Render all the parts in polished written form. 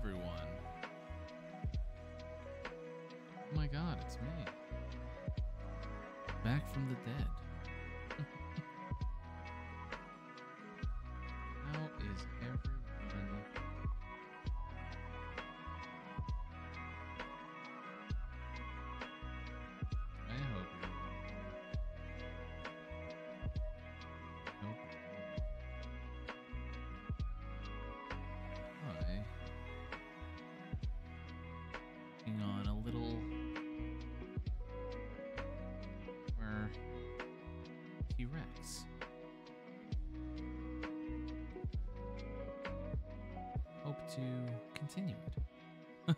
everyone. Oh my god, it's me. Back from the dead. How is everyone? I hope you're Hi. Working on a little T-Rex. Hope to continue it.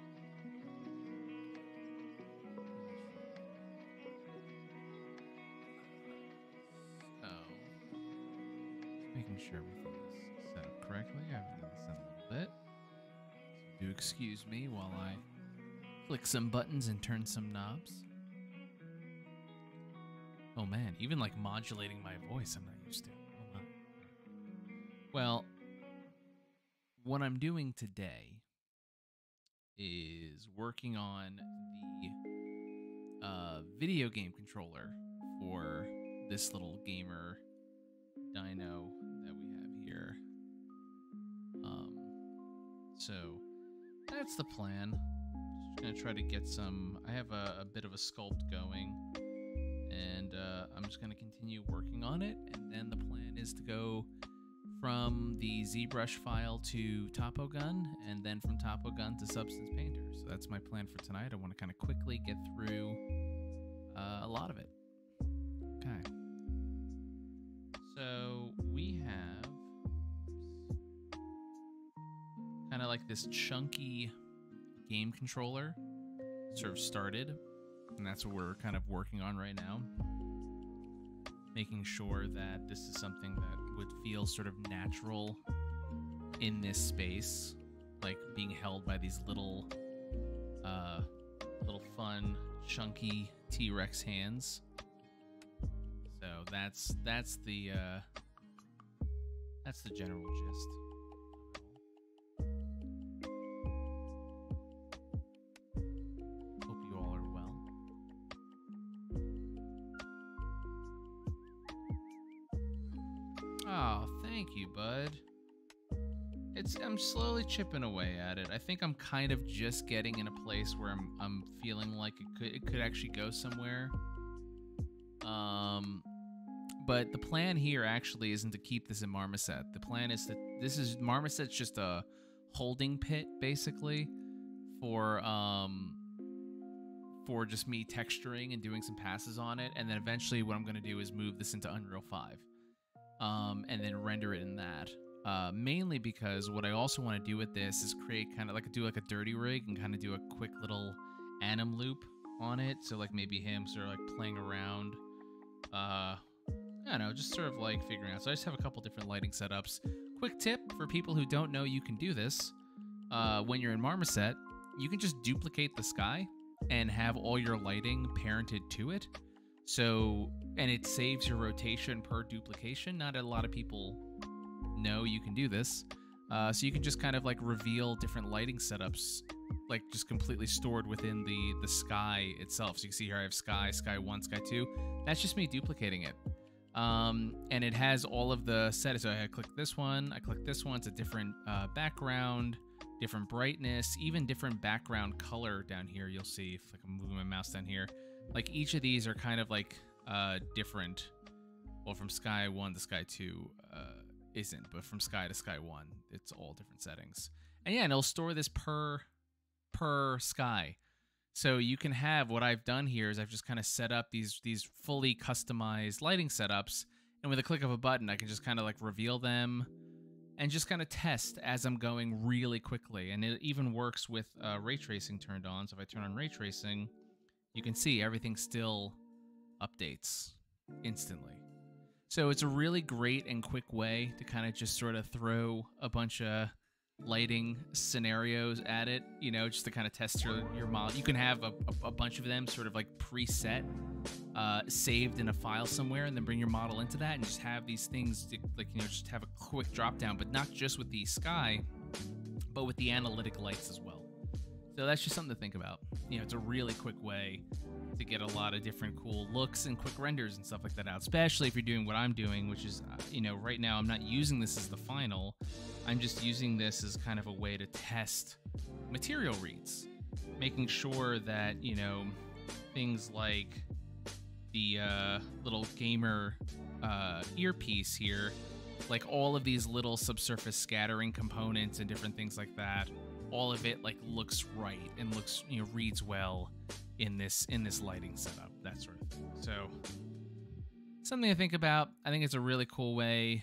So, making sure everything is set up correctly. I've done this in a little bit. So do excuse me while I click some buttons and turn some knobs. Oh man, even like modulating my voice I'm not used to. Oh my. Well, what I'm doing today is working on the video game controller for this little gamer dino that we have here. So that's the plan. Just gonna try to get some. I have a bit of a sculpt going, and I'm just gonna continue working on it. And then the plan is to go from the ZBrush file to TopoGun, and then from TopoGun to Substance Painter. So that's my plan for tonight. I want to kind of quickly get through a lot of it. Okay. So we have kind of like this chunky game controller sort of started, and that's what we're kind of working on right now. Making sure that this is something that would feel sort of natural in this space, like being held by these little fun, chunky T-Rex hands. So that's the general gist. Hope you all are well. Oh, thank you, bud. I'm slowly chipping away at it. I think I'm kind of just getting in a place where I'm feeling like it could actually go somewhere. But the plan here actually isn't to keep this in Marmoset. The plan is that Marmoset's just a holding pit basically for just me texturing and doing some passes on it, and then eventually what I'm going to do is move this into Unreal 5. And then render it in that. Mainly because what I also want to do with this is create kind of like do like a dirty rig and kind of do a quick little anim loop on it. So like maybe him sort of like playing around. I don't know, just sort of like figuring out. So I just have a couple different lighting setups. Quick tip for people who don't know you can do this. When you're in Marmoset, you can just duplicate the sky and have all your lighting parented to it. So, and it saves your rotation per duplication. Not a lot of people know you can do this. So you can just kind of like reveal different lighting setups, like just completely stored within the sky itself. So you can see here I have sky 1, sky 2. That's just me duplicating it. And it has all of the settings. So I click this one, it's a different background, different brightness, even different background color down here. You'll see if like I'm moving my mouse down here. Like each of these are kind of like different. Well, from sky 1 to sky 2 isn't, but from sky to sky 1, it's all different settings. And yeah, and it'll store this per sky. So you can have, what I've done here is I've just kind of set up these fully customized lighting setups, and with a click of a button, I can just kind of like reveal them and just kind of test as I'm going really quickly. And it even works with ray tracing turned on. So if I turn on ray tracing, you can see everything still updates instantly. So it's a really great and quick way to kind of just sort of throw a bunch of lighting scenarios at it, you know, just to kind of test your model. You can have a bunch of them sort of like preset, saved in a file somewhere, and then bring your model into that and just have these things to, like, you know, just have a quick drop down, but not just with the sky, but with the analytic lights as well. So that's just something to think about. You know, it's a really quick way to get a lot of different cool looks and quick renders and stuff like that out, especially if you're doing what I'm doing, which is, you know, right now I'm not using this as the final. I'm just using this as kind of a way to test material reads, making sure that, you know, things like the little gamer earpiece here, like all of these little subsurface scattering components and different things like that, all of it like looks right and looks, you know, reads well in this lighting setup, that sort of thing. So something to think about. I think it's a really cool way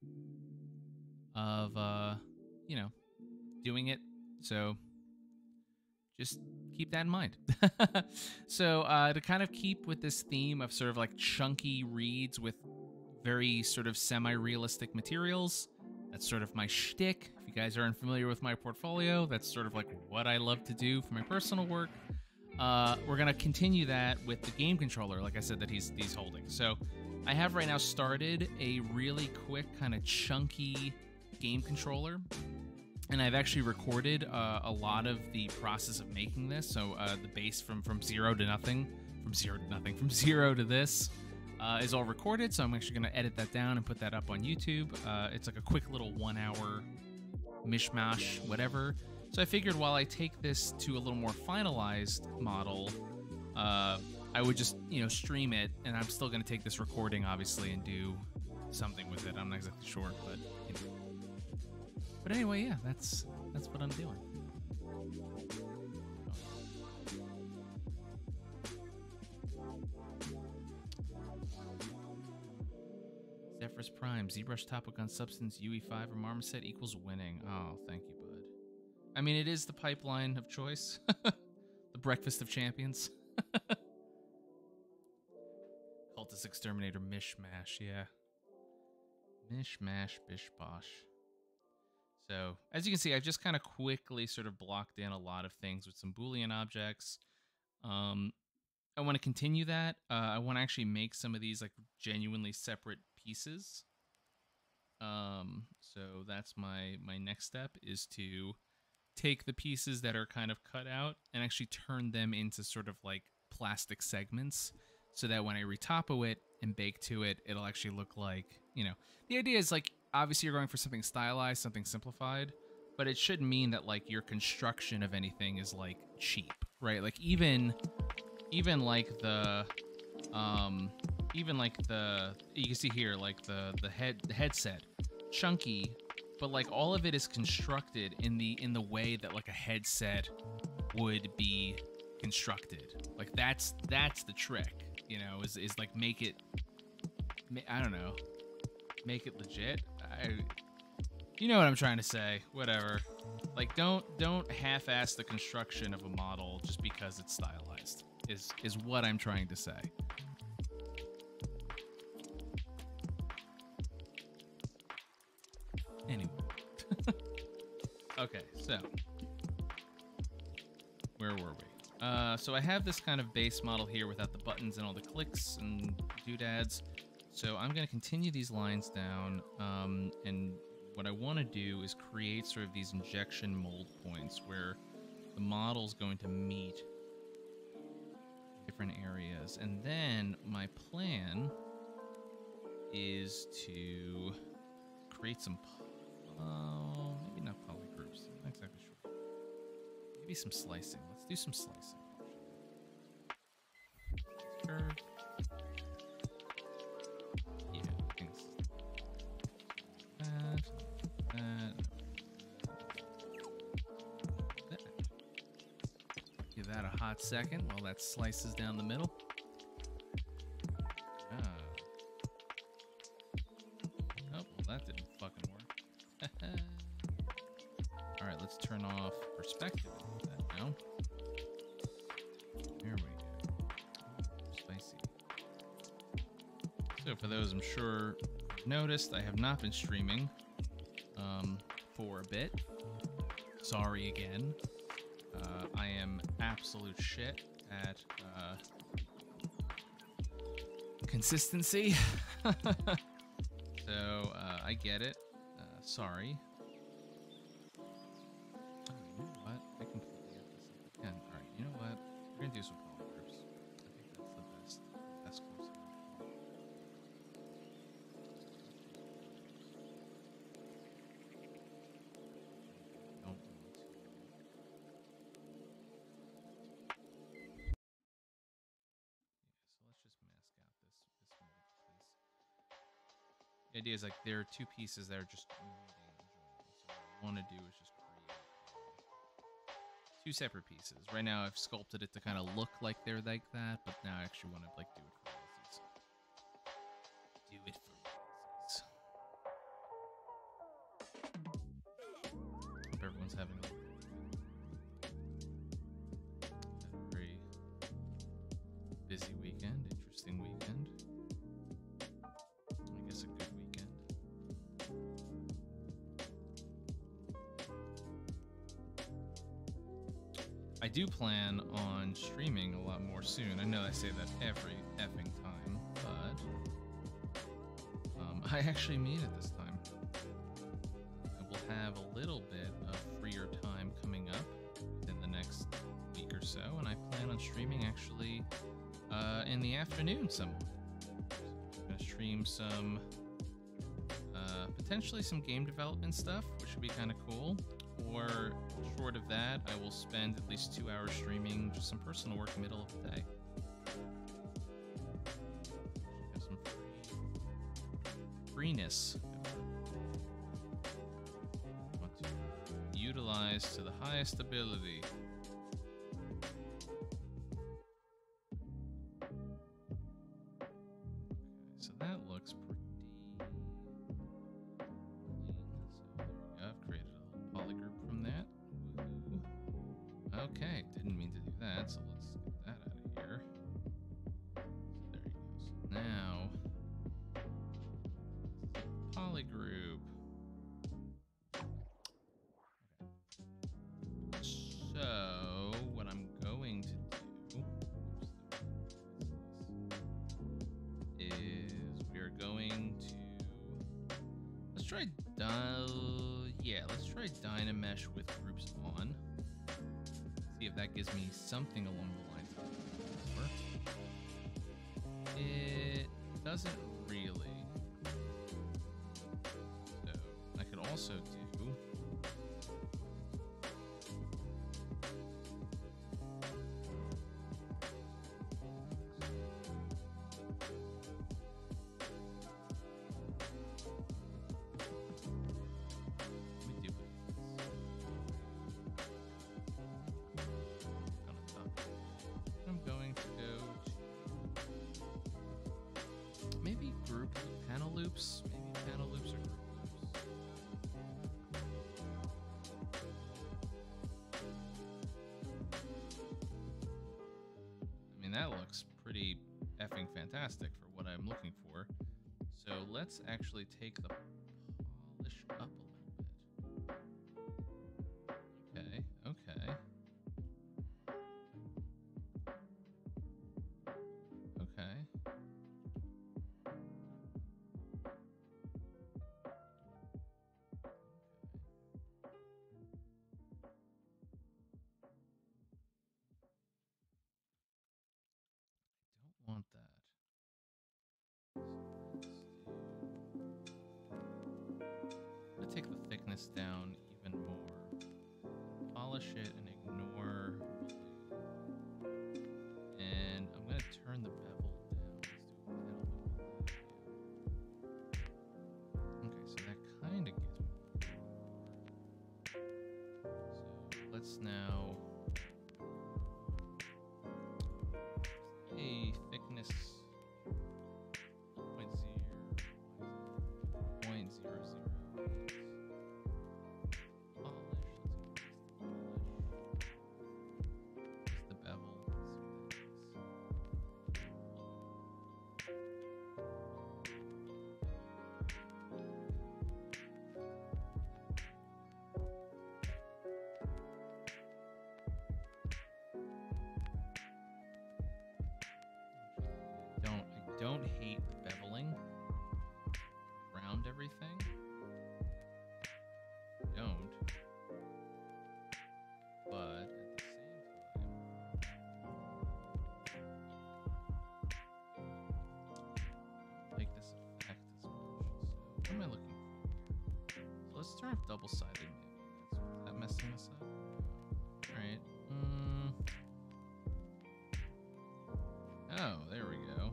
of you know, doing it. So just keep that in mind. So to kind of keep with this theme of sort of like chunky reads with very sort of semi-realistic materials, that's sort of my shtick. If you guys aren't familiar with my portfolio, that's sort of like what I love to do for my personal work. We're gonna continue that with the game controller, like I said, that he's holding. So I have right now started a really quick kind of chunky game controller, and I've actually recorded a lot of the process of making this. So the base from zero to nothing, from zero to this is all recorded. So I'm actually gonna edit that down and put that up on YouTube. It's like a quick little 1 hour mishmash, whatever. So I figured while I take this to a little more finalized model, I would just, you know, stream it, and I'm still going to take this recording, obviously, and do something with it. I'm not exactly sure, but you know. But anyway, yeah, that's what I'm doing. Zephyrus Prime, ZBrush Topic on Substance, UE5 or Marmoset equals winning. Oh, thank you, bud. I mean, it is the pipeline of choice. The breakfast of champions. Cultist Exterminator Mishmash, yeah. Mishmash, bish bosh. So, as you can see, I've just kind of quickly sort of blocked in a lot of things with some Boolean objects. I want to continue that. I want to actually make some of these like genuinely separate pieces. So that's my next step, is to take the pieces that are kind of cut out and actually turn them into sort of like plastic segments, so that when I retopo it and bake to it, it'll actually look like, you know, the idea is like, obviously you're going for something stylized, something simplified, but it shouldn't mean that like your construction of anything is like cheap, right? Like even like the you can see here, like the headset, chunky, but like all of it is constructed in the way that like a headset would be constructed. Like that's the trick, you know, is like make it, I don't know, make it legit. You know what I'm trying to say, whatever. Like don't half-ass the construction of a model just because it's stylized, is what I'm trying to say. Anyway. Okay, so where were we? So I have this kind of base model here without the buttons and all the clicks and doodads. So I'm going to continue these lines down, and what I want to do is create sort of these injection mold points where the model's going to meet different areas. And then my plan is to create some, maybe not polygroups, I'm not exactly sure. Maybe some slicing. Let's do some slicing. Curve. Yeah, things. That. Give that a hot second while that slices down the middle. Oh, well, that didn't fucking work. Alright, let's turn off perspective with that now. There we go. Spicy. So for those I'm sure noticed, I have not been streaming for a bit. Sorry again. I am absolute shit at consistency. So I get it. Sorry. gonna do some polygroups. I think that's the best course of action. Don't want to. So let's just mask out this mold, please. The idea is like there are two pieces that are just meeting and joining. So what I want to do is just create two separate pieces. Right now I've sculpted it to kind of look like they're like that, but now I actually want to like do it for realsies. Do it for realsies. Hope everyone's having a very busy weekend, interesting weekend. I guess a good weekend. I do plan on streaming a lot more soon. I know I say that every effing time, but I actually mean it this time. I will have a little bit of freer time coming up within the next week or so, and I plan on streaming actually in the afternoon somewhere. I'm going to stream some, potentially some game development stuff, which would be kind of cool. Or short of that, I will spend at least 2 hours streaming just some personal work middle of the day. Have some freeness. I want to utilize to the highest ability. Okay, so that looks pretty okay, didn't mean to do that, so let's get that out of here. So there you go. So now, polygroup. Okay. So, what I'm going to do is we are going to, let's try Dynamesh with groups on. See if that gives me something along the lines of before. It doesn't really. So I could also do maybe group panel loops. Maybe panel loops or group loops. I mean, that looks pretty effing fantastic for what I'm looking for. So let's actually take the polish up a little bit. Okay, okay. Okay. Want that. I'm gonna take the thickness down even more. Polish it and ignore blue. And I'm gonna turn the bevel down. Let's do a panel bevel. Okay, so that kind of gives me. So let's now a thickness 0.0. The bevel. I don't hate beveling around everything. I don't. But at the same time, turn off double-sided. Is that messing us up? All right. Oh, there we go.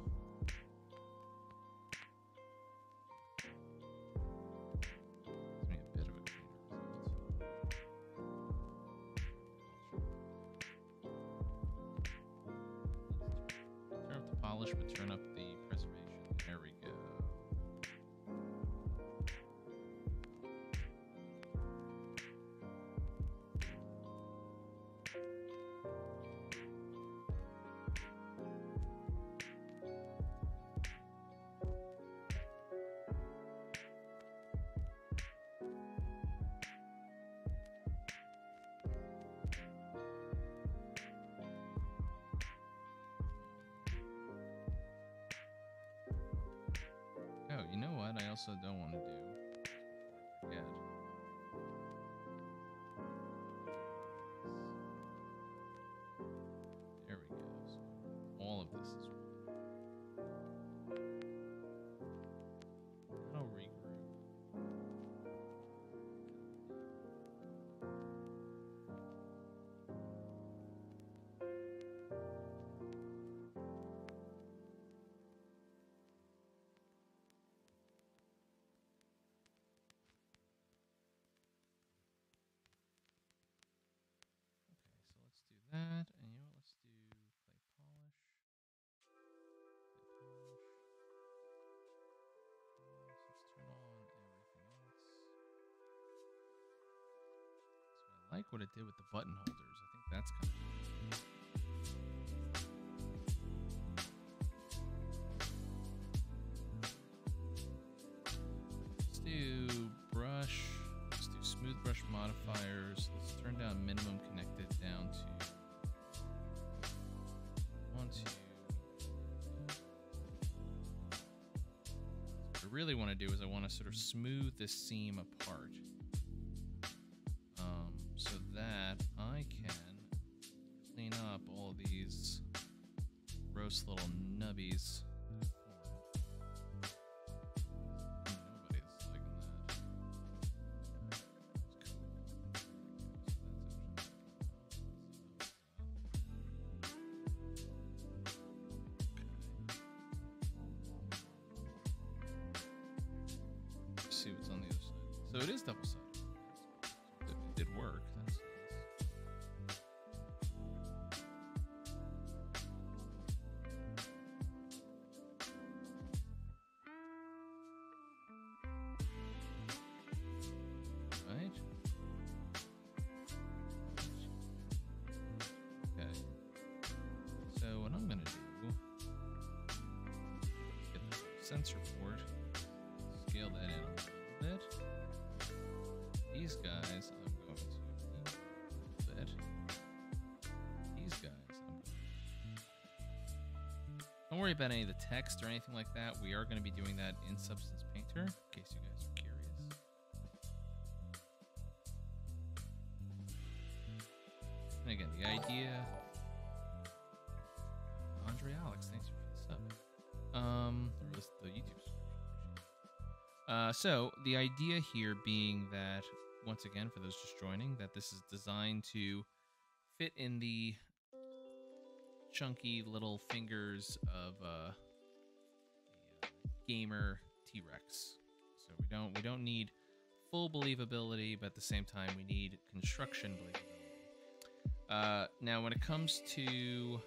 Gives me a bit of a cleaner result. Turn up the polish, but turn up the preservation. There we go. Oh, you know what? I also don't want to do. Forget. There we go. So all of this is. That'll regroup. So let's do that, and you know what? Let's do clay polish. Clay polish. Let's turn on everything else. So I like what it did with the button holders. I think that's kind of cool. Let's do brush. Let's do smooth brush modifiers. Let's turn down minimum connected down to 1, 2. What I really want to do is I want to sort of smooth this seam apart, so that I can clean up all of these gross little nubbies. See what's on the other side. So it is double-sided. It did work. That's nice. Right? Okay. So what I'm gonna do, get the sensor port, scale that in a little bit. These guys I'm going to need a bit. These guys I'm going to. Don't worry about any of the text or anything like that. We are going to be doing that in Substance Painter, in case you guys are curious. And again, the idea. Andre Alex, thanks for the sub. Or the YouTube subscription. So the idea here being that, once again, for those just joining, that this is designed to fit in the chunky little fingers of the gamer T-Rex. So we don't need full believability, but at the same time we need construction believability. Now when it comes to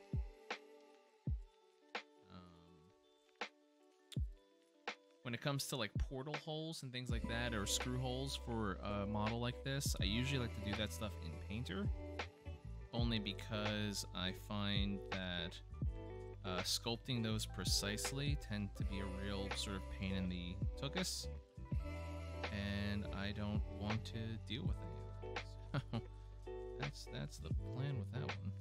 like portal holes and things like that, or screw holes for a model like this, I usually like to do that stuff in Painter, only because I find that sculpting those precisely tend to be a real sort of pain in the tuchus, and I don't want to deal with any of that. So that's the plan with that one.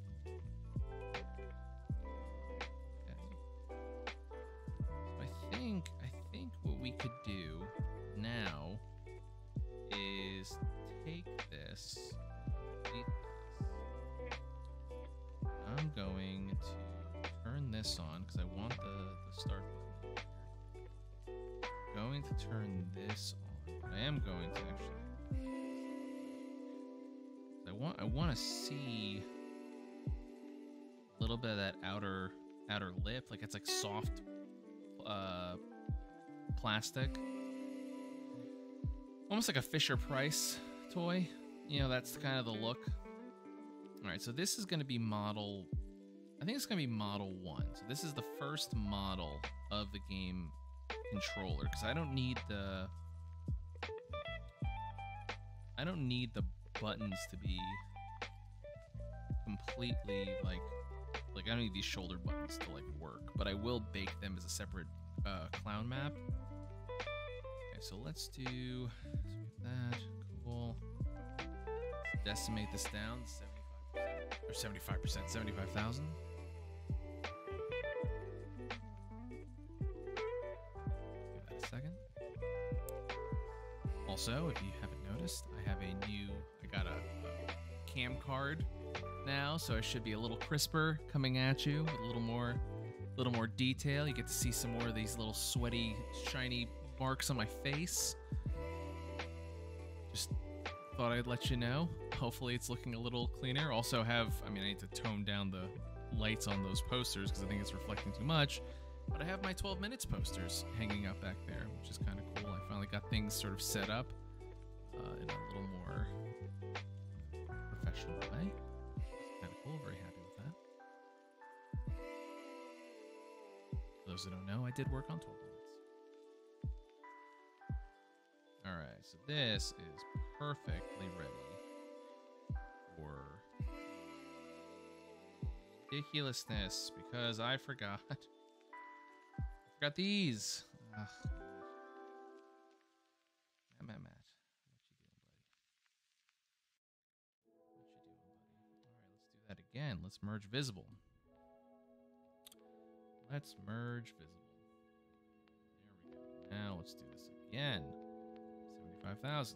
Okay. So I think what we could do now is take this, delete this. I'm going to turn this on because I want the start button. I'm going to turn this on, but I am going to actually. I want to see a little bit of that outer lip, like it's like soft plastic, almost like a Fisher-Price toy. You know, that's kind of the look. All right, so this is going to be model. I think it's going to be model 1. So this is the first model of the game controller, because I don't need the buttons to be completely like I don't need these shoulder buttons to like work, but I will bake them as a separate clown map. Okay, so let's do that. Cool. Let's decimate this down 75% or 75%, 75,000. Give that a second. Also, if you haven't noticed, I got a cam card now, so it should be a little crisper coming at you with a little more detail. You get to see some more of these little sweaty, shiny marks on my face. Just thought I'd let you know. Hopefully it's looking a little cleaner. Also I need to tone down the lights on those posters because I think it's reflecting too much. But I have my 12 minutes posters hanging up back there, which is kind of cool. I finally got things sort of set up in a little more professional way. Kind of cool. Very happy with that. For those that don't know, I did work on 12 minutes. All right, so this is perfectly ready for ridiculousness because I forgot. Got these. Ugh. Matt, what you doing, buddy? What you doing, buddy? All right, let's do that again. Let's merge visible. Let's merge visible. There we go. Now let's do this again. 75,000.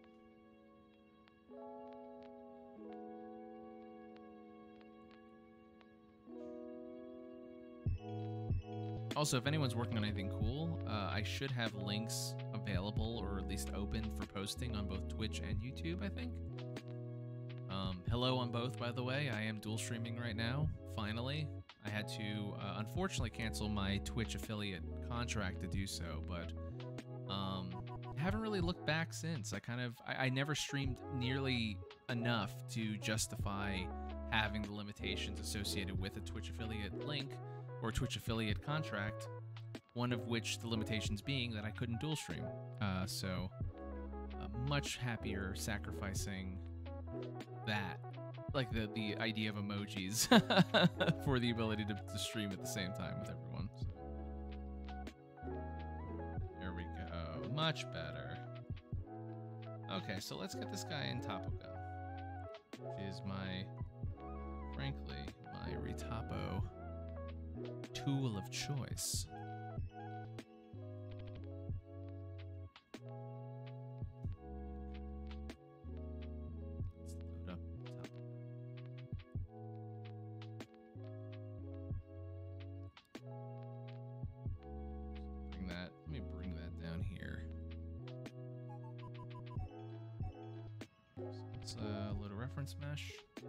Also, if anyone's working on anything cool, I should have links available or at least open for posting on both Twitch and YouTube, I think. Hello on both, by the way. I am dual streaming right now, finally. I had to, unfortunately, cancel my Twitch affiliate contract to do so, but haven't really looked back since. I never streamed nearly enough to justify having the limitations associated with a Twitch affiliate link or Twitch affiliate contract, one of which the limitations being that I couldn't dual stream. So much happier sacrificing that, like the idea of emojis for the ability to stream at the same time with everyone. So. There we go, much better. Okay, so let's get this guy in Topo Gun, which is frankly, my retopo tool of choice. Let's load up top. Let me bring that down here. So let's load a reference mesh.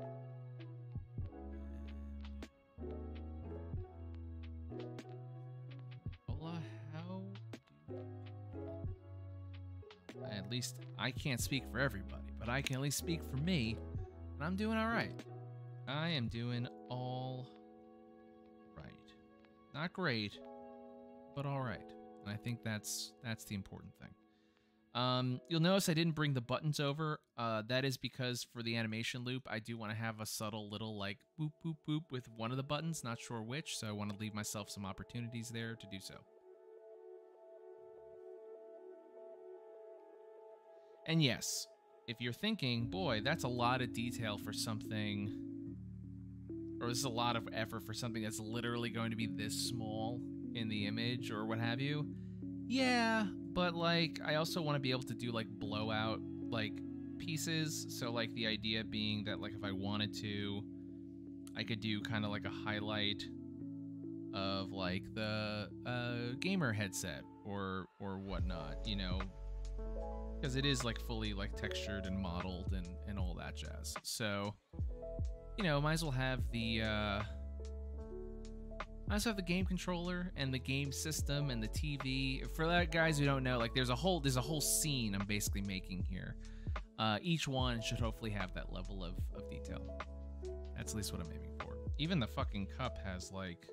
At least I can't speak for everybody, but I can at least speak for me, and I'm doing all right. I am doing all right. Not great, but all right. And I think that's the important thing. You'll notice I didn't bring the buttons over. That is because for the animation loop, I do want to have a subtle little like boop, boop, boop with one of the buttons, not sure which, so I want to leave myself some opportunities there to do so. And yes, if you're thinking, boy, that's a lot of detail for something, or this is a lot of effort for something that's literally going to be this small in the image or what have you. Yeah, but like, I also want to be able to do like blowout like pieces. So like the idea being that like if I wanted to, I could do kind of like a highlight of like the gamer headset or whatnot, you know, because it is like fully like textured and modeled and all that jazz. So, you know, might as well have the game controller and the game system and the TV. For that, guys who don't know, like there's a whole scene I'm basically making here. Each one should hopefully have that level of detail. That's at least what I'm aiming for. Even the fucking cup has like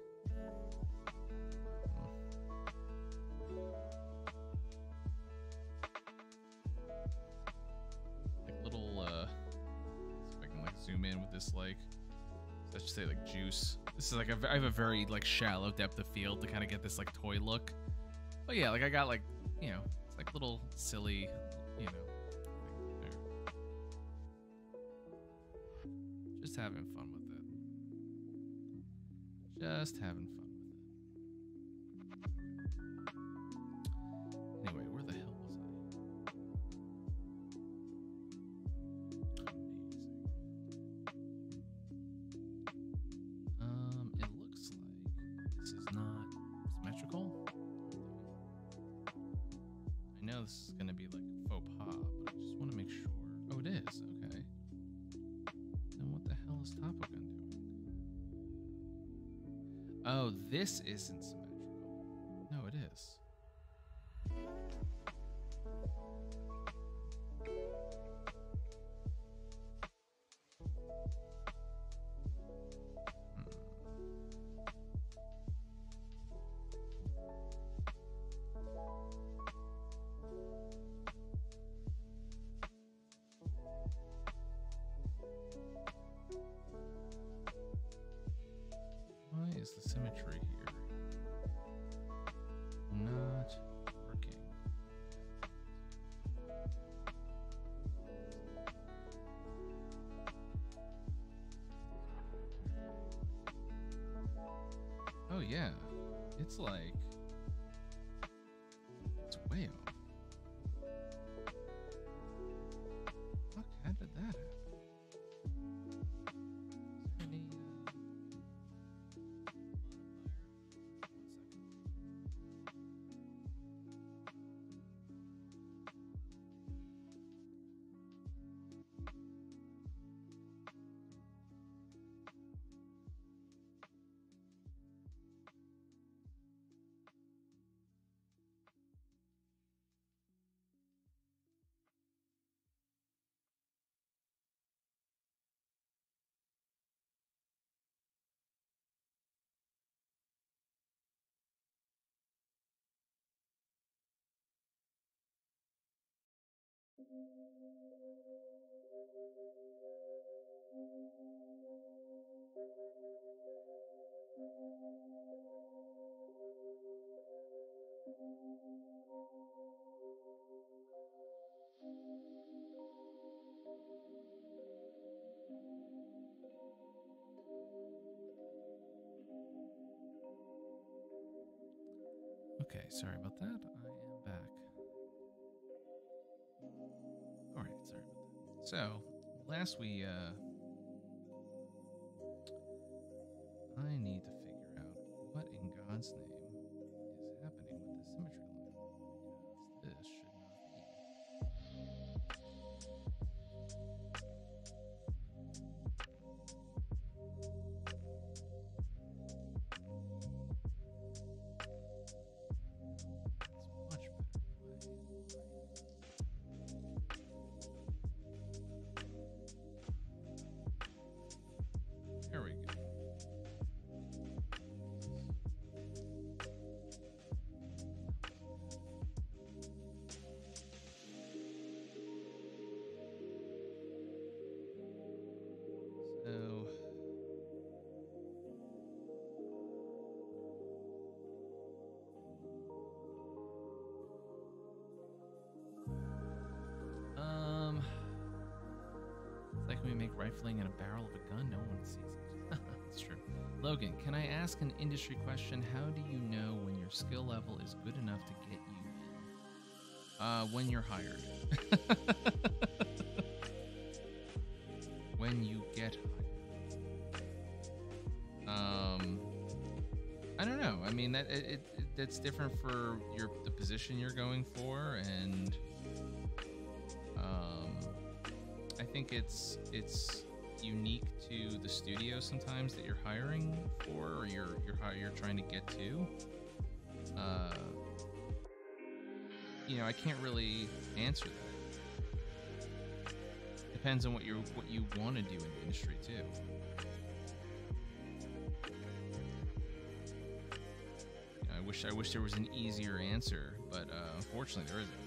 little see if I can like zoom in with this, like, let's just say like juice. This is like I have a very like shallow depth of field to kind of get this like toy look. But yeah, like I got like, you know, it's like little silly, you know, there. Just having fun with it. Just having fun with it. Anyway, where the hell was I? It looks like this is not symmetrical. I know this is gonna be like a faux pas, but I just want to make sure. Oh, it is. Okay. Then what the hell is Topo Gun doing? Oh, this isn't symmetrical. No, it is. Why is the symmetry here not working? Oh yeah, it's like, it's way off. Fuck, how did that happen? Is there any Okay, sorry about that. I am back. All right, sorry about that. So, last I need to figure out what in God's name is happening with the symmetry line, because this should not be. It's much better. There we go. So, it's like when we make rifling in a barrel of a gun, no one sees it. That's true. Logan, can I ask an industry question? How do you know when your skill level is good enough to get you in? When you're hired. When you get hired. I don't know. I mean, that's different for the position you're going for, and think it's unique to the studio sometimes that you're hiring for, or you're trying to get to. You know, I can't really answer that. Depends on what you want to do in the industry too. I wish there was an easier answer, but unfortunately there isn't.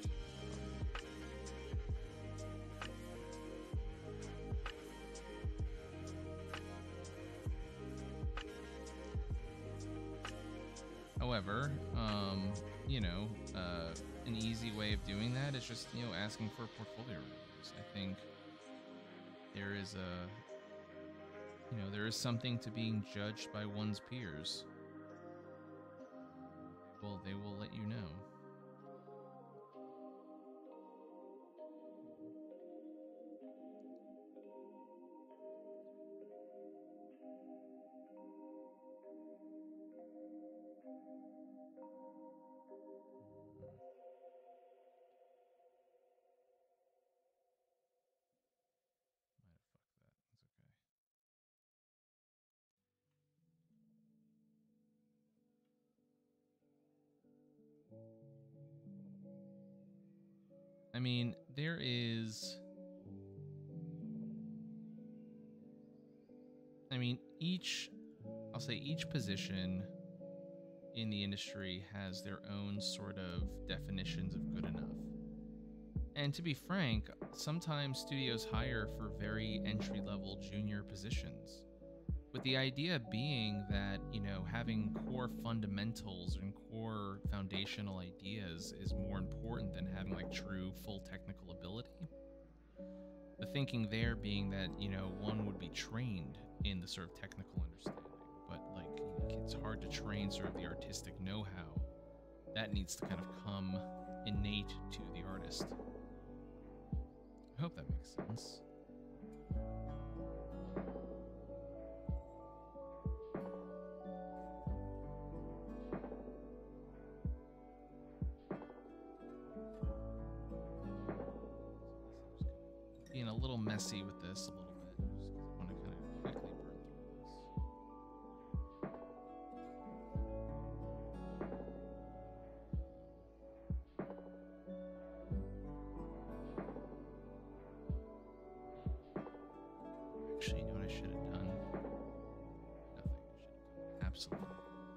However, you know, an easy way of doing that is just, you know, asking for portfolio reviews. I think there is there is something to being judged by one's peers. Well, they will let you know. I mean, there is... I mean, each position in the industry has their own sort of definitions of good enough. And to be frank, sometimes studios hire for very entry-level junior positions, with the idea being that, you know, having core fundamentals and core foundational ideas is more important than having like true full technical ability. The thinking there being that, you know, one would be trained in the sort of technical understanding, but like, it's hard to train sort of the artistic know-how. That needs to kind of come innate to the artist. I hope that makes sense. Being a little messy with this a little bit, just because I want to kind of quickly burn through this. Actually, you know what I should have done? Nothing. I should have done absolutely.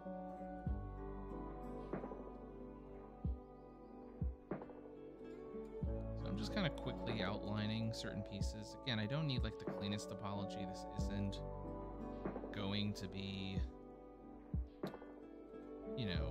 Just kind of quickly outlining certain pieces. Again, I don't need like the cleanest topology. This isn't going to be, you know,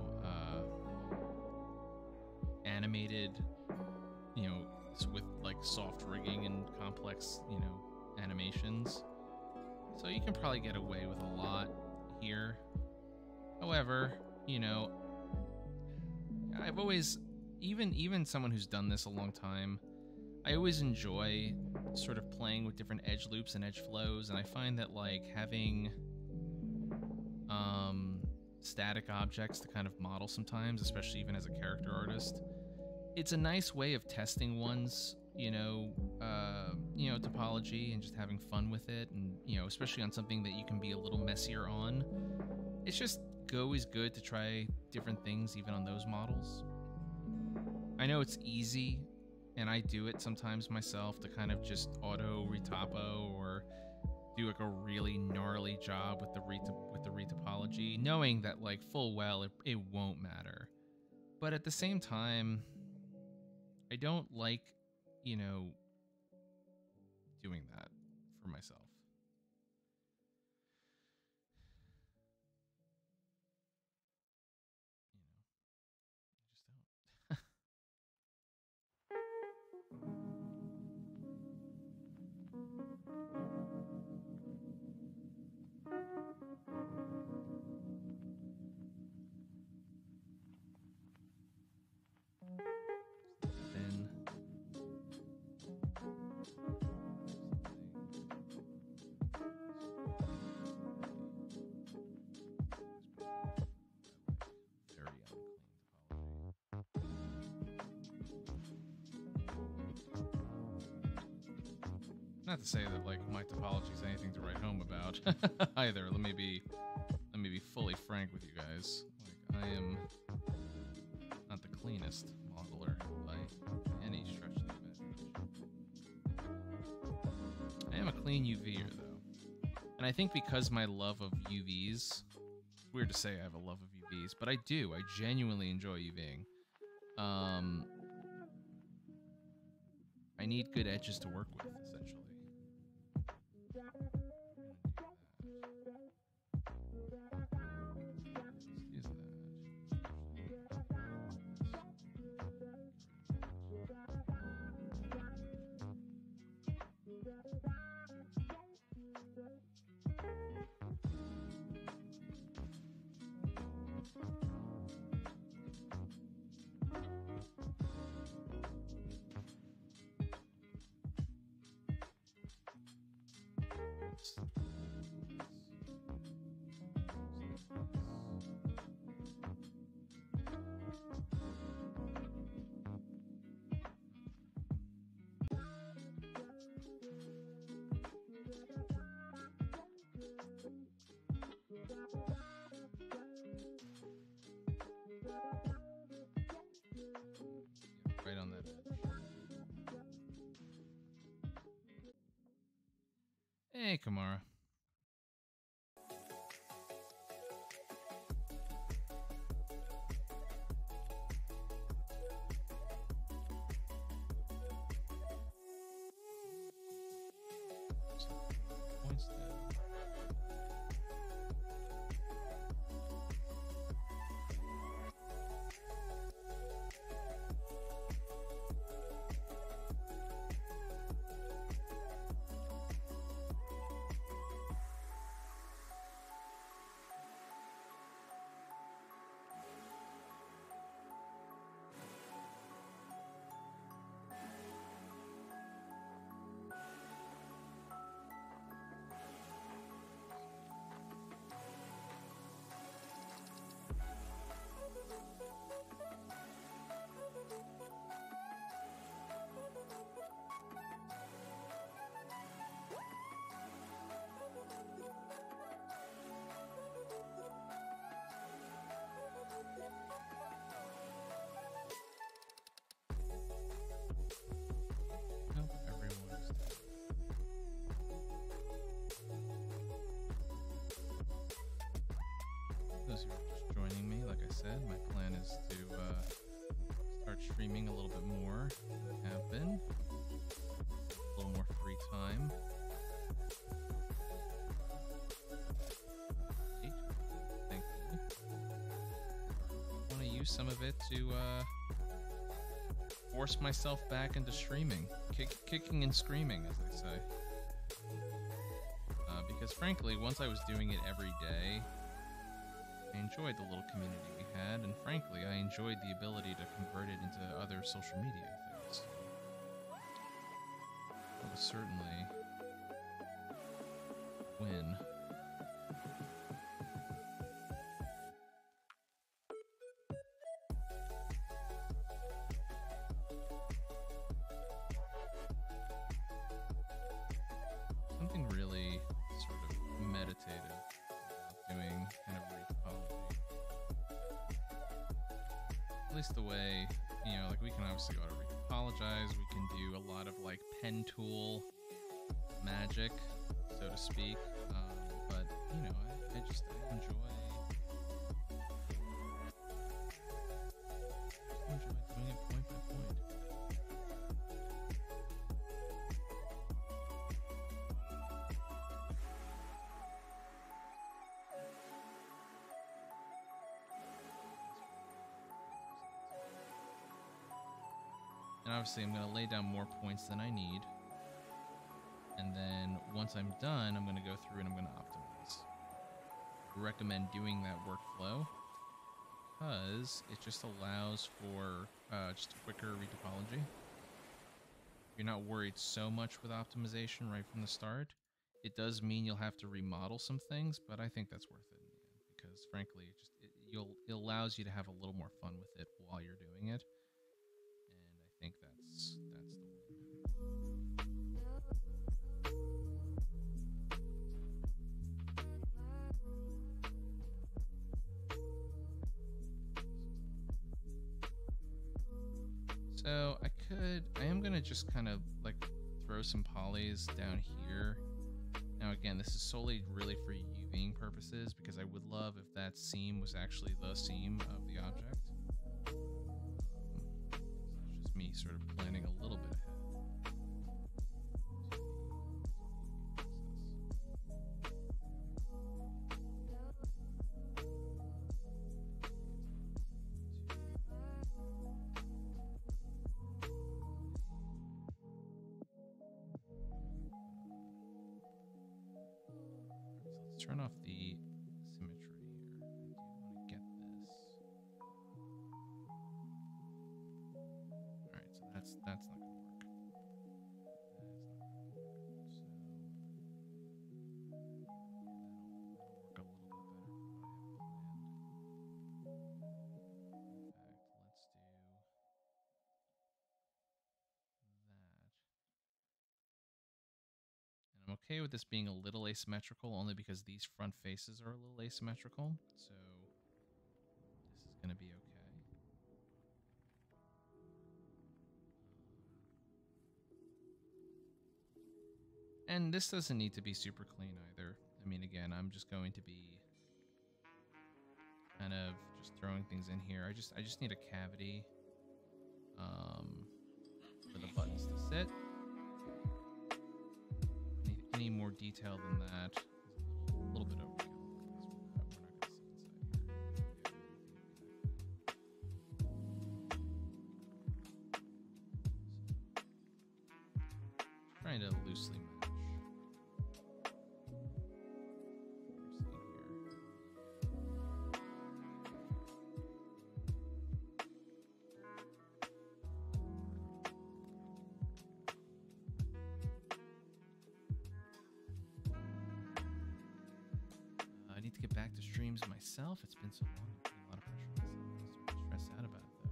animated, you know, with like soft rigging and complex, you know, animations. So you can probably get away with a lot here. However, you know, I've always, even someone who's done this a long time, I always enjoy sort of playing with different edge loops and edge flows, and I find that like having static objects to kind of model sometimes, especially even as a character artist, it's a nice way of testing one's, you know, topology and just having fun with it, and, you know, especially on something that you can be a little messier on. It's just always good to try different things even on those models. I know it's easy, and I do it sometimes myself, to kind of just auto retopo or do like a really gnarly job with the retopology, knowing that like full well it won't matter. But at the same time, I don't like, you know, doing that for myself. Not to say that like my topology is anything to write home about either. Let me be fully frank with you guys. Like, I am not the cleanest modeler by any stretch of the imagination. I am a clean UVer though, and I think because my love of UVs, it's weird to say I have a love of UVs, but I do. I genuinely enjoy UVing. I need good edges to work with, essentially. Right on that edge. Hey, Kamara. Those who are just joining me, like I said, my plan is to start streaming a little bit more. I have been. A little more free time. Thank you. I want to use some of it to force myself back into streaming. Kicking and screaming, as they say. Because frankly, once I was doing it every day, I enjoyed the little community we had, and frankly, I enjoyed the ability to convert it into other social media things. That was certainly a win. Something really sort of meditative about doing kind of retopology. At least the way, you know, like we can obviously go to retopologize, we can do a lot of like pen tool magic, so to speak, but you know, I enjoy doing it point by point. And obviously I'm going to lay down more points than I need. And then once I'm done, I'm going to go through and I'm going to optimize. I recommend doing that workflow because it just allows for just quicker retopology. You're not worried so much with optimization right from the start. It does mean you'll have to remodel some things, but I think that's worth it in the end because frankly, it allows you to have a little more fun with it while you're doing it. And I think that's the win. So I am gonna just kind of like throw some polys down here. Now again, this is solely really for UVing purposes because I would love if that seam was actually the seam of the object. So that's just me sort of planning a little bit ahead. Turn off the symmetry here. I do want to get this. Alright, so that's not going to work. That is not going to work. So that'll work a little bit better than what I have planned. In fact, let's do that. And I'm okay with this being a little asymmetrical only because these front faces are a little asymmetrical. So this is going to be okay. And this doesn't need to be super clean either. I mean, again, I'm just going to be kind of just throwing things in here. I just need a cavity for the buttons to sit. Any more detail than that is a little bit overkill because we're not going to see inside here. Trying to loosely match. I need to get back to streams myself. It's been so long. I'm putting a lot of pressure on myself. I'm starting to stress out about it though.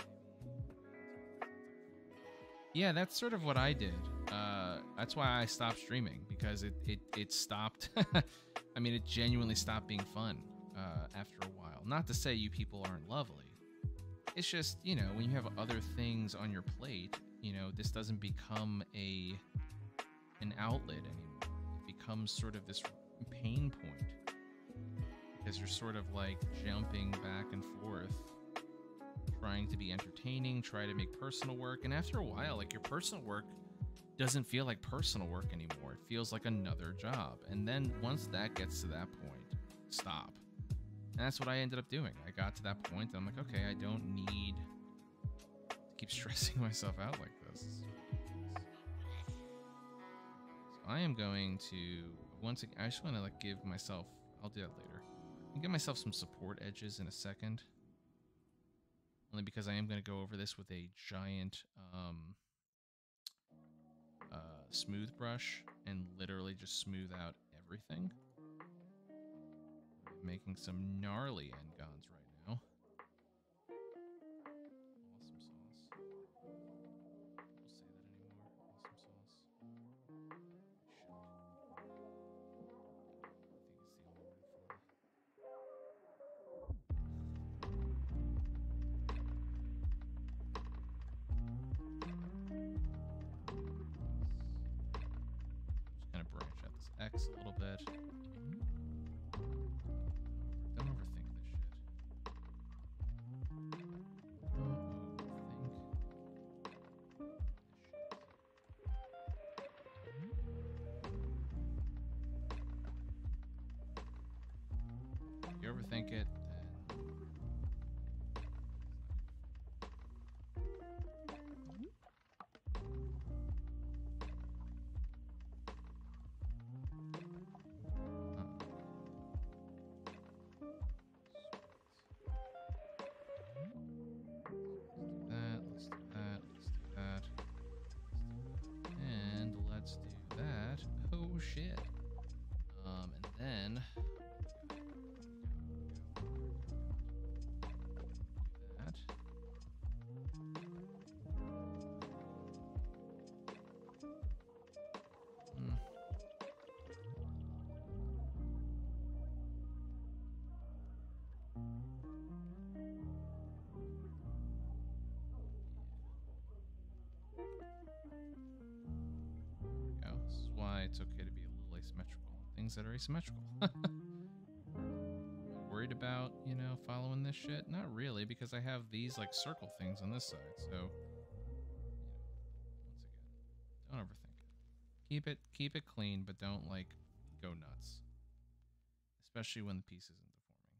Yeah, that's sort of what I did. That's why I stopped streaming because it stopped. I mean, it genuinely stopped being fun after a while. Not to say you people aren't lovely. It's just, you know, when you have other things on your plate, you know, this doesn't become an outlet anymore. It becomes sort of this pain point because you're sort of like jumping back and forth, trying to be entertaining, try to make personal work, and after a while, like your personal work doesn't feel like personal work anymore. It feels like another job. And then once that gets to that point, stop. And that's what I ended up doing. I got to that point and I'm like, okay, I don't need to keep stressing myself out like this. So I am going to, once again, I just want to like give myself, I'll do that later. I'll give myself some support edges in a second. Only because I am going to go over this with a giant smooth brush and literally just smooth out everything. I'm making some gnarly endgons right now. Awesome sauce. We'll say that anymore. Awesome sauce. X a little bit. Don't overthink this shit. Don't overthink this shit. If you overthink it, then This is why it's okay to be a little asymmetrical on things that are asymmetrical. Worried about, you know, following this shit? Not really, because I have these like circle things on this side. So, you know, once again, don't overthink it. Keep it clean, but don't like go nuts. Especially when the piece isn't deforming.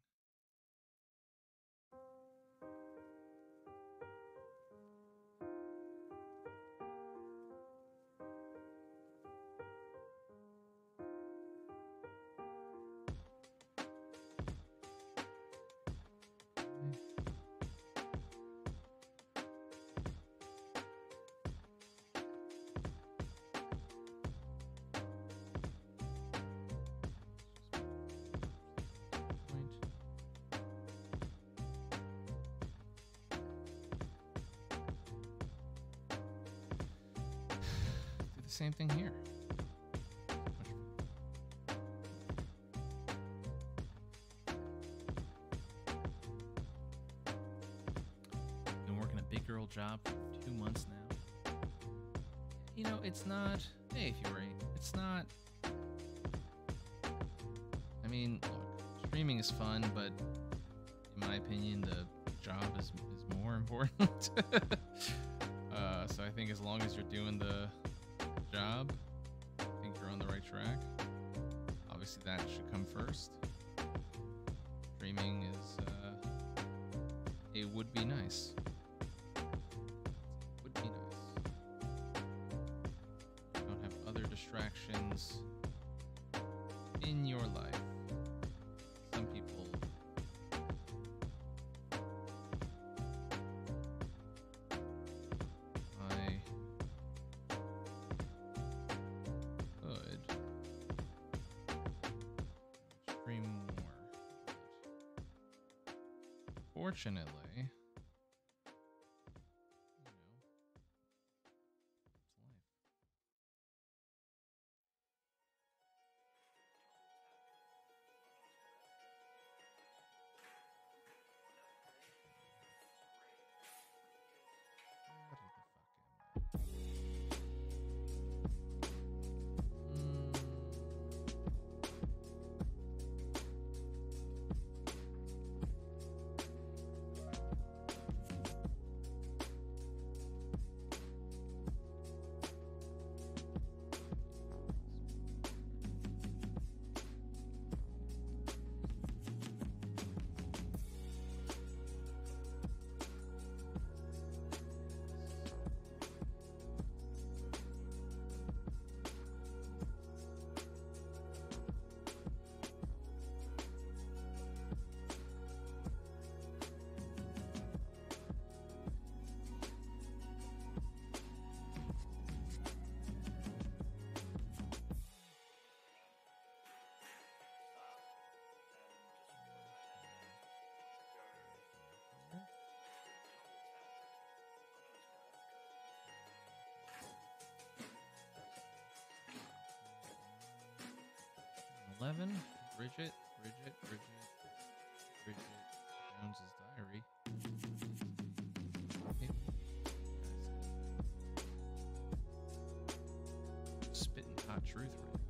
Same thing here. Been working a big girl job for 2 months now. You know, it's not. Hey, Fury, it's not. I mean, look, streaming is fun, but in my opinion, the job is more important. So I think as long as you're doing the job, I think you're on the right track. Obviously that should come first. Streaming is it would be nice. It would be nice. You don't have other distractions in your life. Some people fortunately, you know, Bridget Jones's Diary. Spitting hot truth right now.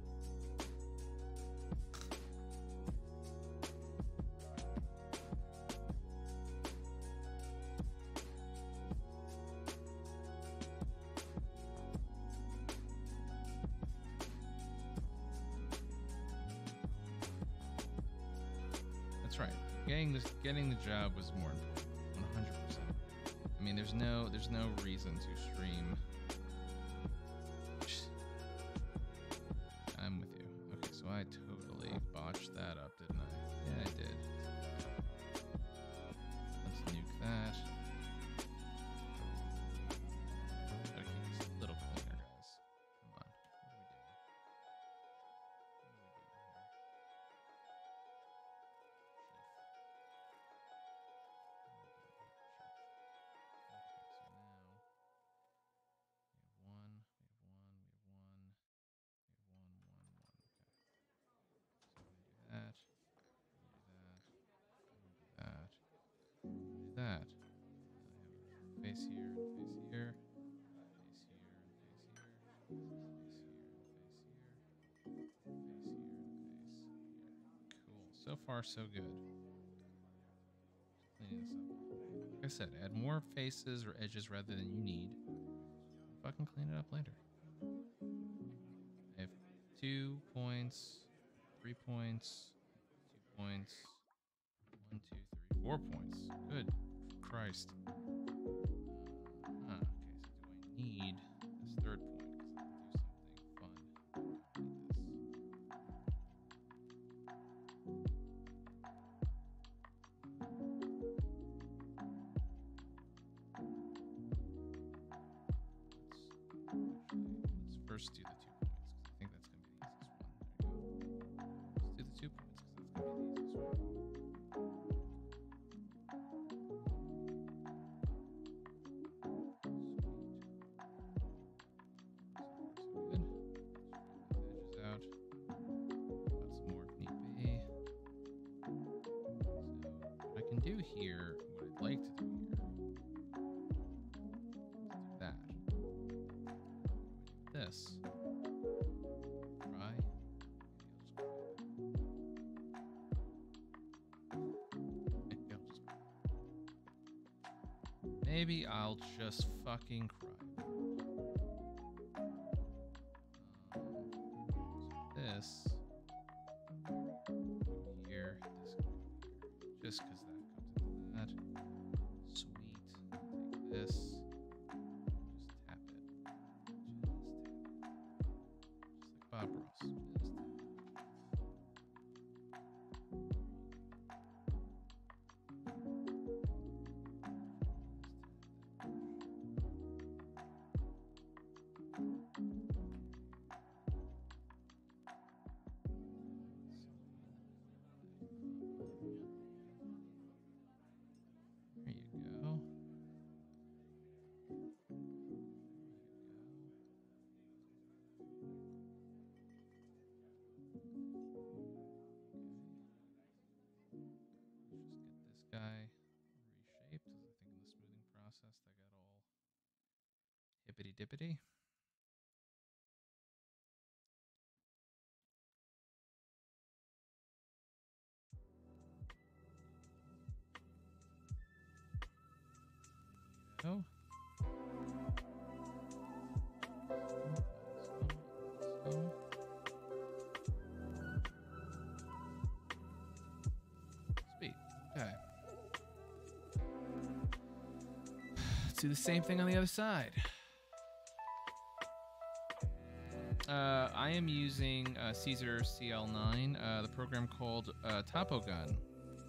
That's right. Getting the job was more important. 100%. I mean, there's no reason to stream. I'm with you. Okay, so I totally botched that up, didn't I? Yeah, I did. Let's nuke that. Gotta keep this a little cleaner, guys. Come on. What are we doing? That. Face here and face here. Face here and face here. Face here and face So far, so good. Cleaning this up. Like I said, add more faces or edges rather than you need. Fucking clean it up later. I have 2 points, 3 points, 2 points, 1, 2, 3, 4 points. Good Christ. Okay, so do I need this third point? Let's first do the 2 points because I think that's going to be the easiest one. There you go. Let's do the 2 points because that's going to be the easiest one. Here, what I'd like to do here is do that. This. Try. Maybe I'll just fucking cry. So this. Here. This. Just because that. Sweet. Take this. Just tap it. Just like Bob Ross. Just tap it. Guy reshaped, as I think in the smoothing process that got all hippity dippity. Oh. Sweet. Okay. Let's do the same thing on the other side. I am using Caesar CL9, the program called Topogun.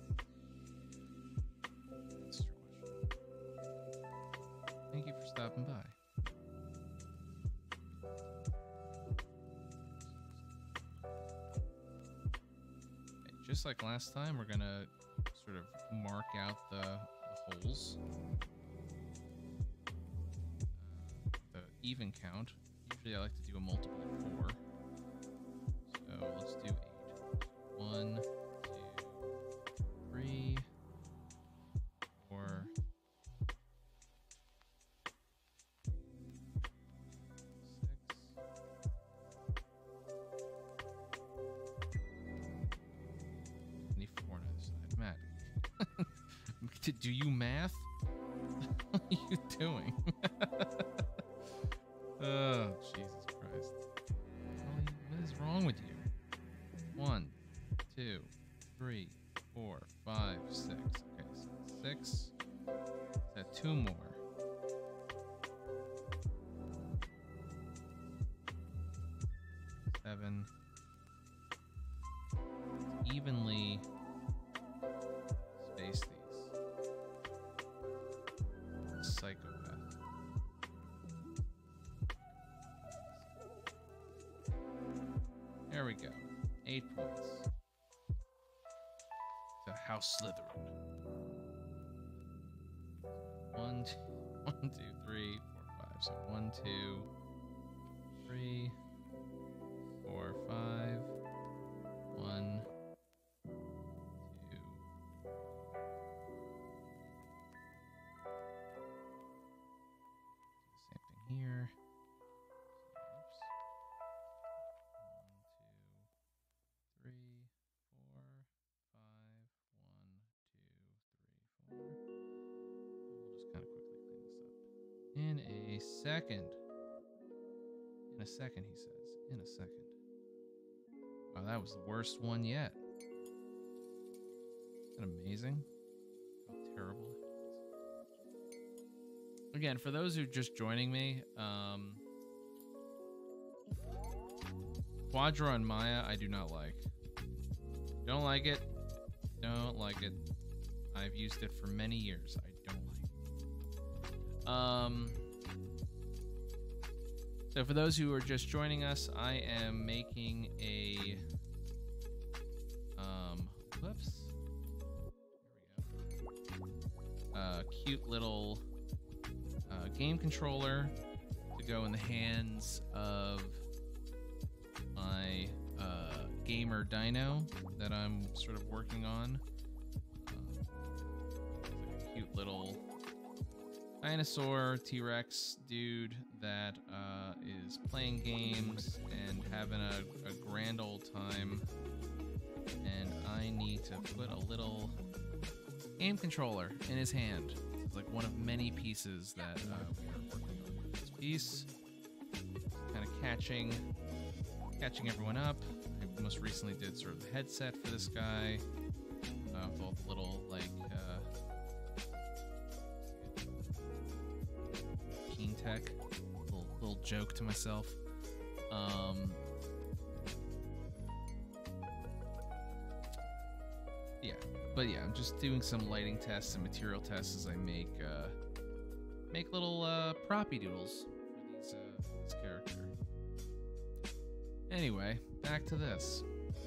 Thank you for stopping by. Okay, just like last time, we're gonna sort of mark out the holes. The even count. Usually I like to do a multiple of 4. So let's do 8. 1, 2, 3, 4, 6. I need 4 on the other side. Matt. Do you math? What are you doing? Oh, Jesus Christ. What is wrong with you? 1, 2, 3, 4, 5, 6. Okay, so 6. Is that 2 more? Seven. Let's evenly space these. Psychopath. There we go. 8 points. To House Slytherin. 1, 2, 1, 2, 3, 4, 5. So 1, 2, 3, 4, 5. 1, 2. Same thing here. Oops. 1, 2, 3, 4, 5. a second. In a second, he says. In a second. Wow, that was the worst one yet. Isn't that amazing? How terrible it is. Again, for those who are just joining me, Quadra and Maya, I do not like. Don't like it. Don't like it. I've used it for many years. I don't like it. So for those who are just joining us, I am making a whoops. Here we go. Cute little game controller to go in the hands of my gamer dino that I'm sort of working on. A cute little dinosaur T-Rex dude that is playing games and having a grand old time, and I need to put a little game controller in his hand. It's like one of many pieces that we are working on. This piece kind of catching everyone up. I most recently did sort of the headset for this guy, both little like Keen Tech, little joke to myself. Yeah, I'm just doing some lighting tests and material tests as I make little proppy doodles for this character. Anyway, back to this.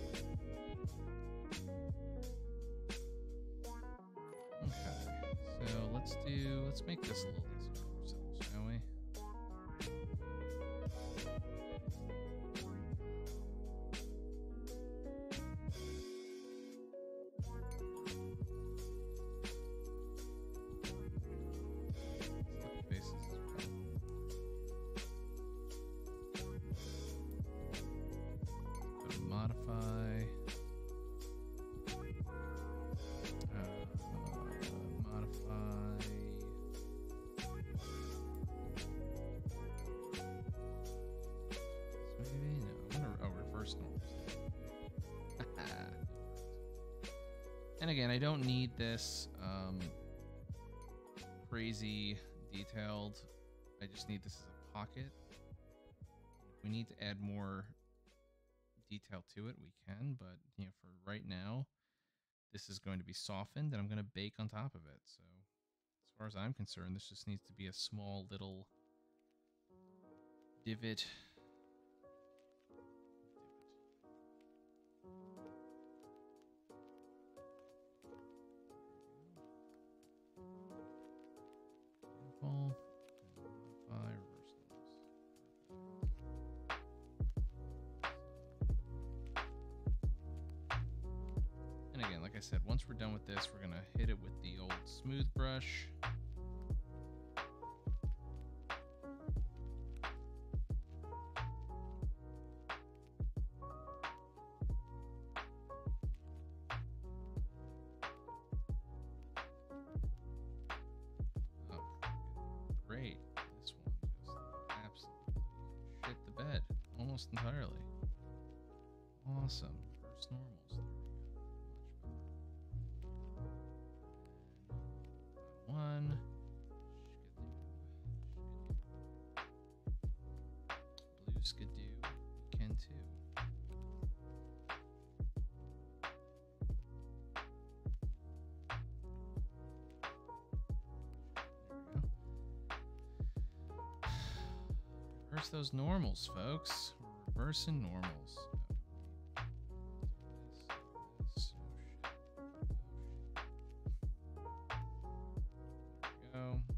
Okay, so let's make this a little easier for ourselves, shall we? And again, I don't need this crazy detailed. I just need this as a pocket. If we need to add more detail to it, we can, but you know, for right now, this is going to be softened and I'm going to bake on top of it. So as far as I'm concerned, this just needs to be a small little divot. And again, like I said, once we're done with this, we're gonna hit it with the old smooth brush. Great. This one just absolutely shit the bed almost entirely. Awesome. First normals. There we go. Much better. One. Blue skidoo. You can too. Reverse those normals, folks. We're reversing normals. There we go.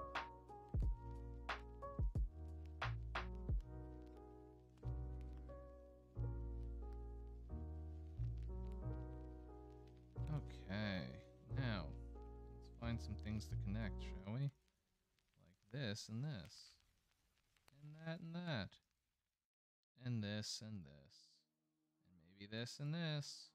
Okay, now let's find some things to connect, shall we? Like this and this. And that and that. And this and this. And maybe this and this.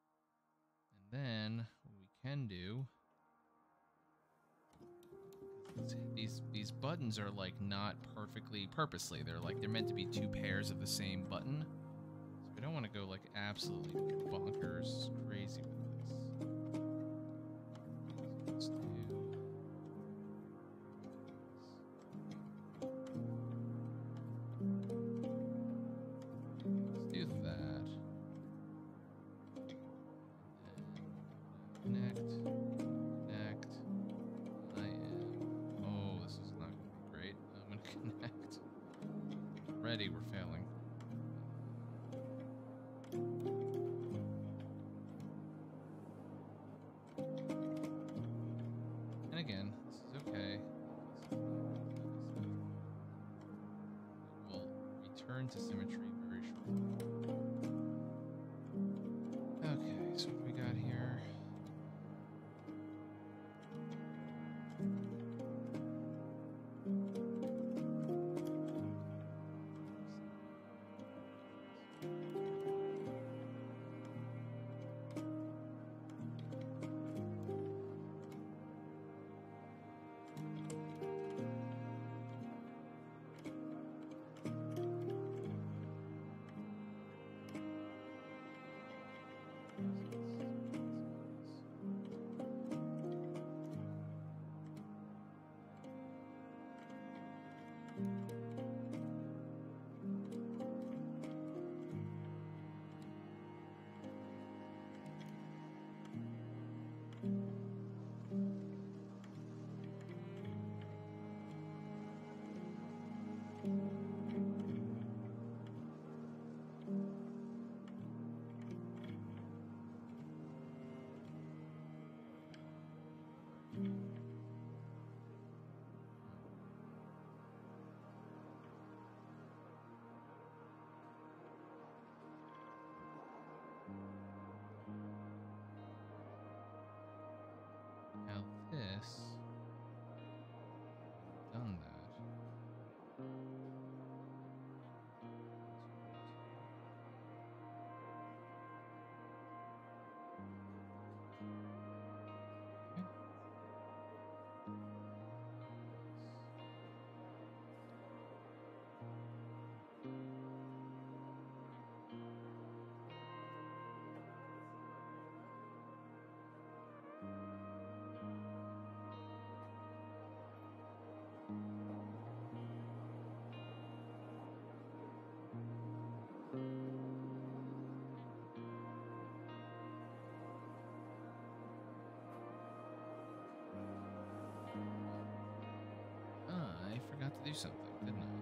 And then what we can do, because These buttons are like not perfectly purposely. They're meant to be two pairs of the same button. So we don't want to go like absolutely bonkers crazy with this. So let's do that. And then connect. Oh, this is not going to be great. I'm going to connect. Already we're failing. And again, this is okay. We'll return to symmetry very shortly. Okay, so what do we got here? Now this, done that. I forgot to do something, didn't I?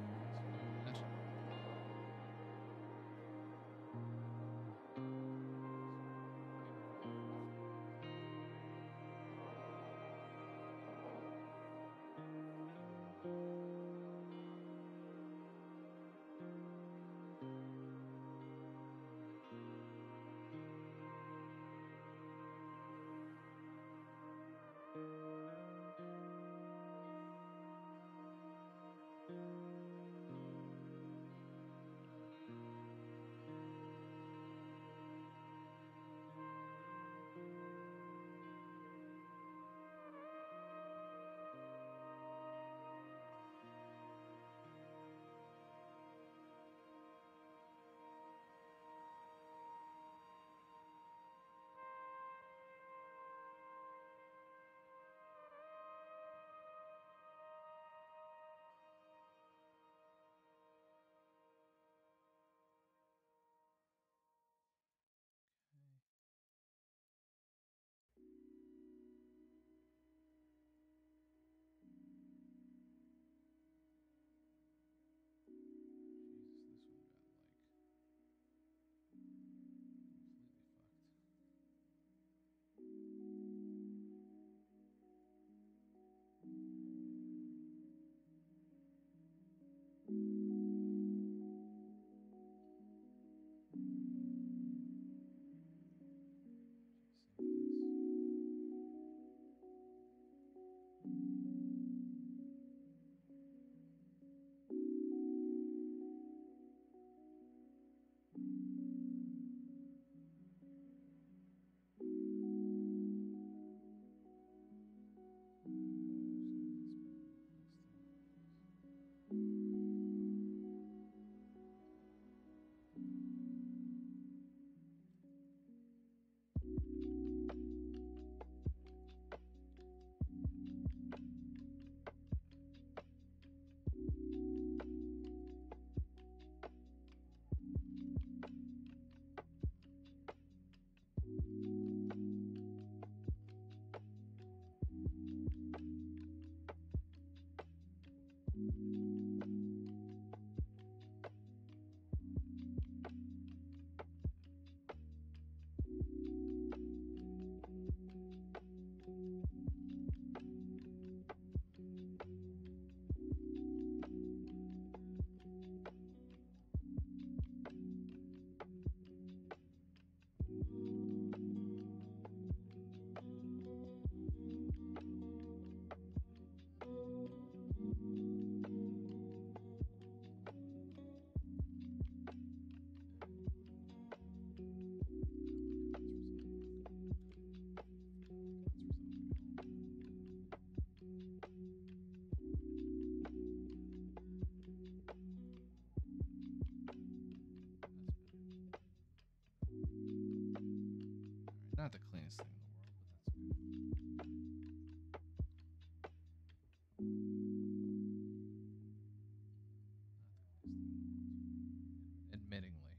Admittingly.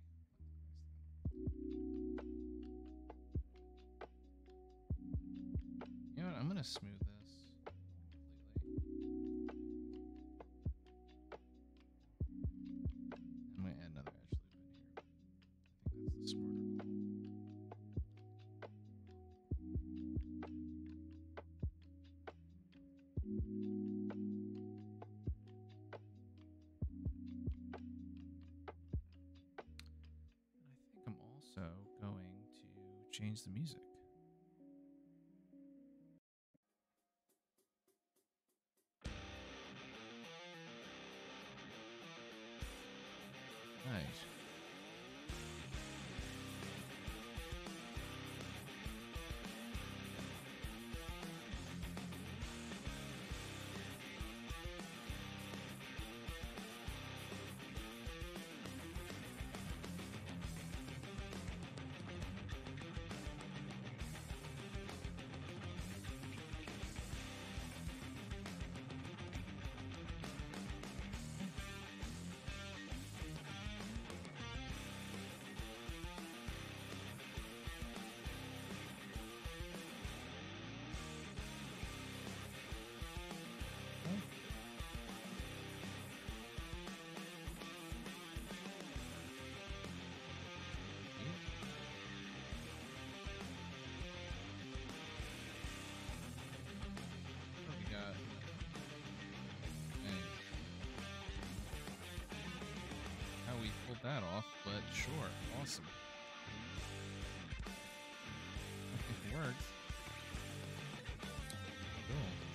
You know what? I'm gonna smooth this completely. I'm gonna add another edge loop in here. I think that's the smarter call. And I think I'm also going to change the music. Nice. How we pulled that off, but sure, awesome. It works. Cool.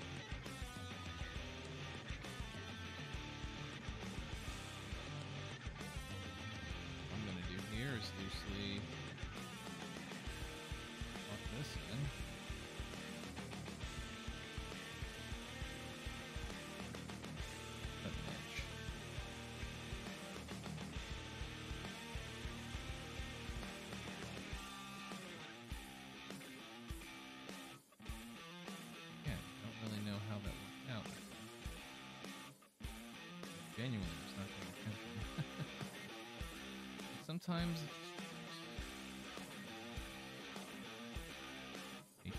What I'm gonna do here is loosely lock this in. Cut an edge. Know how that worked out. Genuinely was not paying attention. Sometimes it's nature.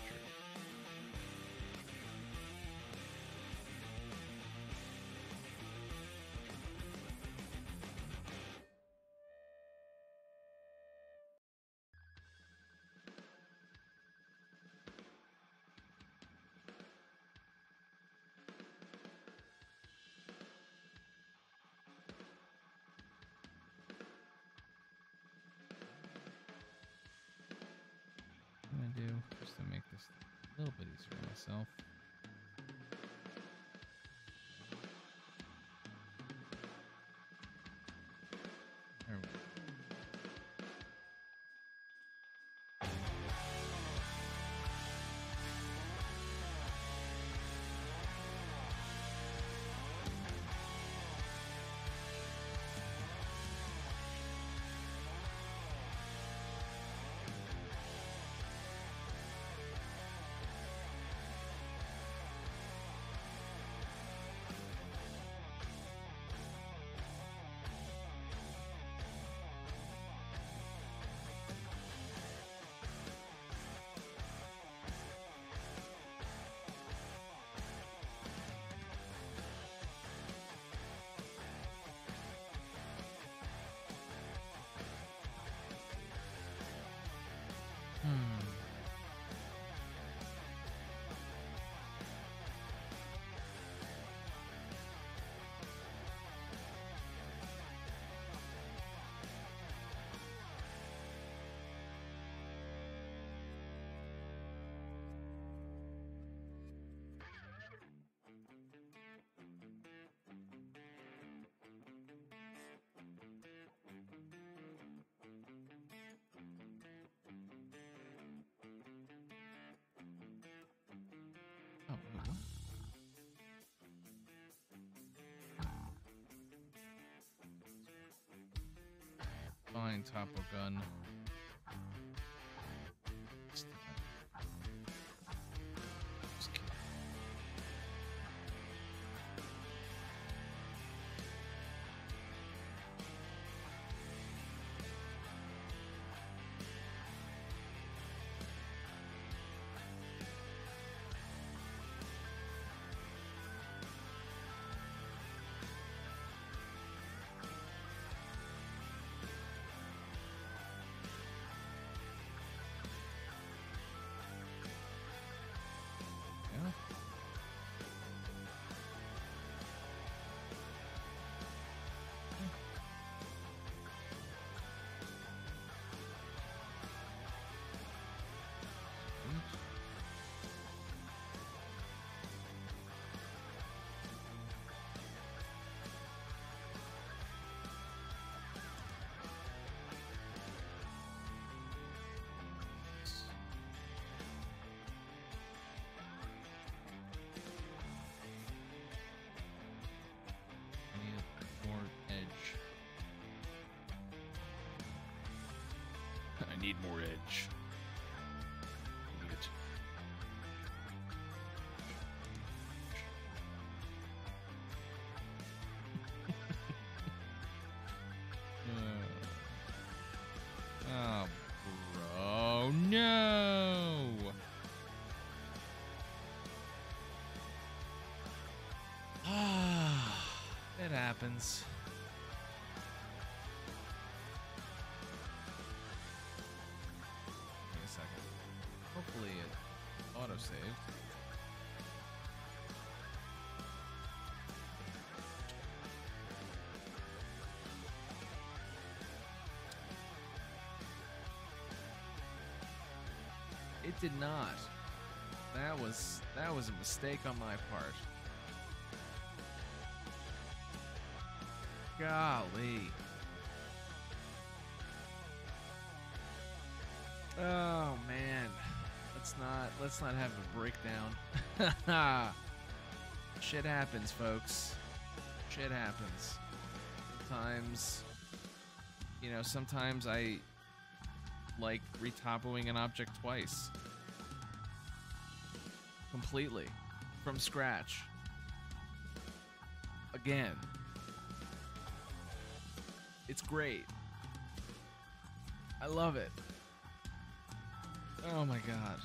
I'm gonna do just to make this a little bit easier on myself. There we go. Oh, wait, what? Fine, Topo Gun. need more edge. Need it. Oh, bro, no! Ah, it happens. Wait a second. Hopefully it auto-saved. It did not. That was a mistake on my part. Golly. Oh man. Let's not have a breakdown. Shit happens, folks. Shit happens. Sometimes I like retopoing an object twice. Completely. From scratch. Again. It's great. I love it. Oh my god.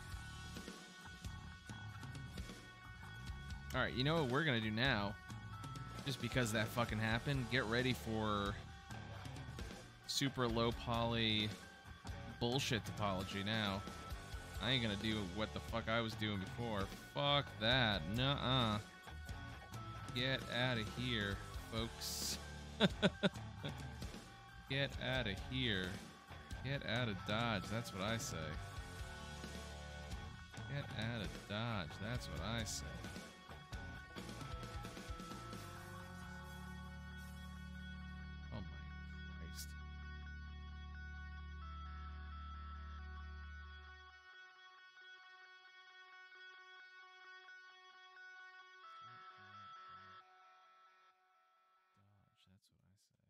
Alright, you know what we're gonna do now? Just because that fucking happened, get ready for super low poly bullshit topology now. I ain't gonna do what the fuck I was doing before. Fuck that. Nuh-uh. Get out of here, folks. Get out of here. Get out of Dodge, that's what I say. Get out of Dodge, that's what I say. Oh my Christ. Dodge, that's what I say.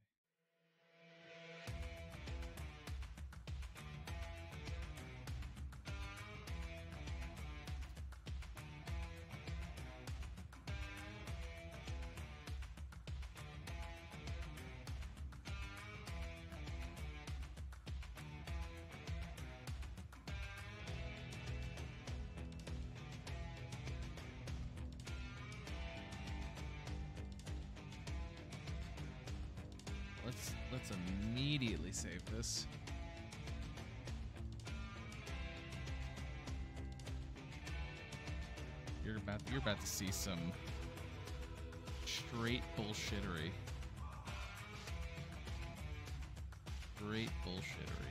Let's immediately save this. You're about to see some straight bullshittery. Straight bullshittery.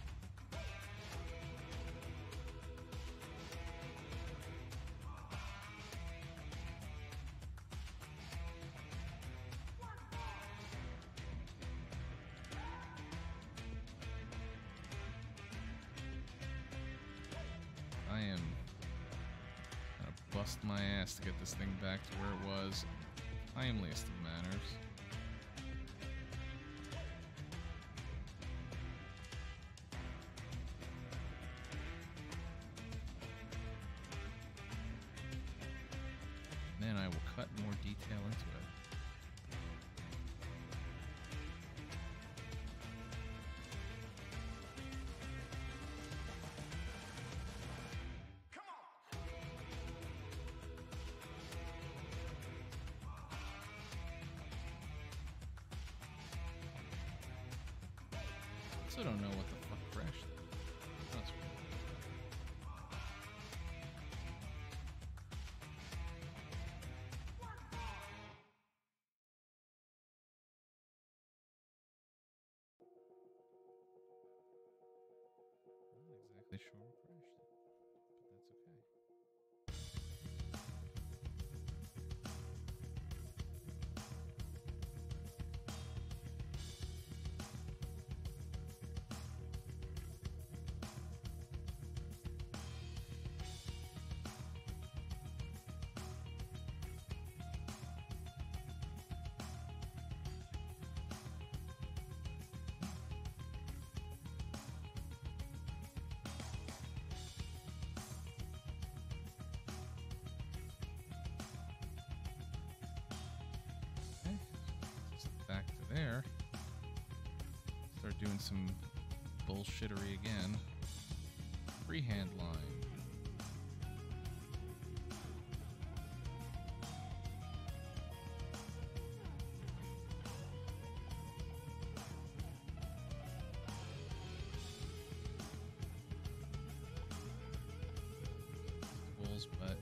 I am gonna bust my ass to get this thing back to where it was. Timeliest of manners. Then I will cut more detail into it. I don't know what the fuck crashed. That's weird. Not exactly sure what crashed it, but that's okay. there. Start doing some bullshittery again. Freehand line. Bull's butt.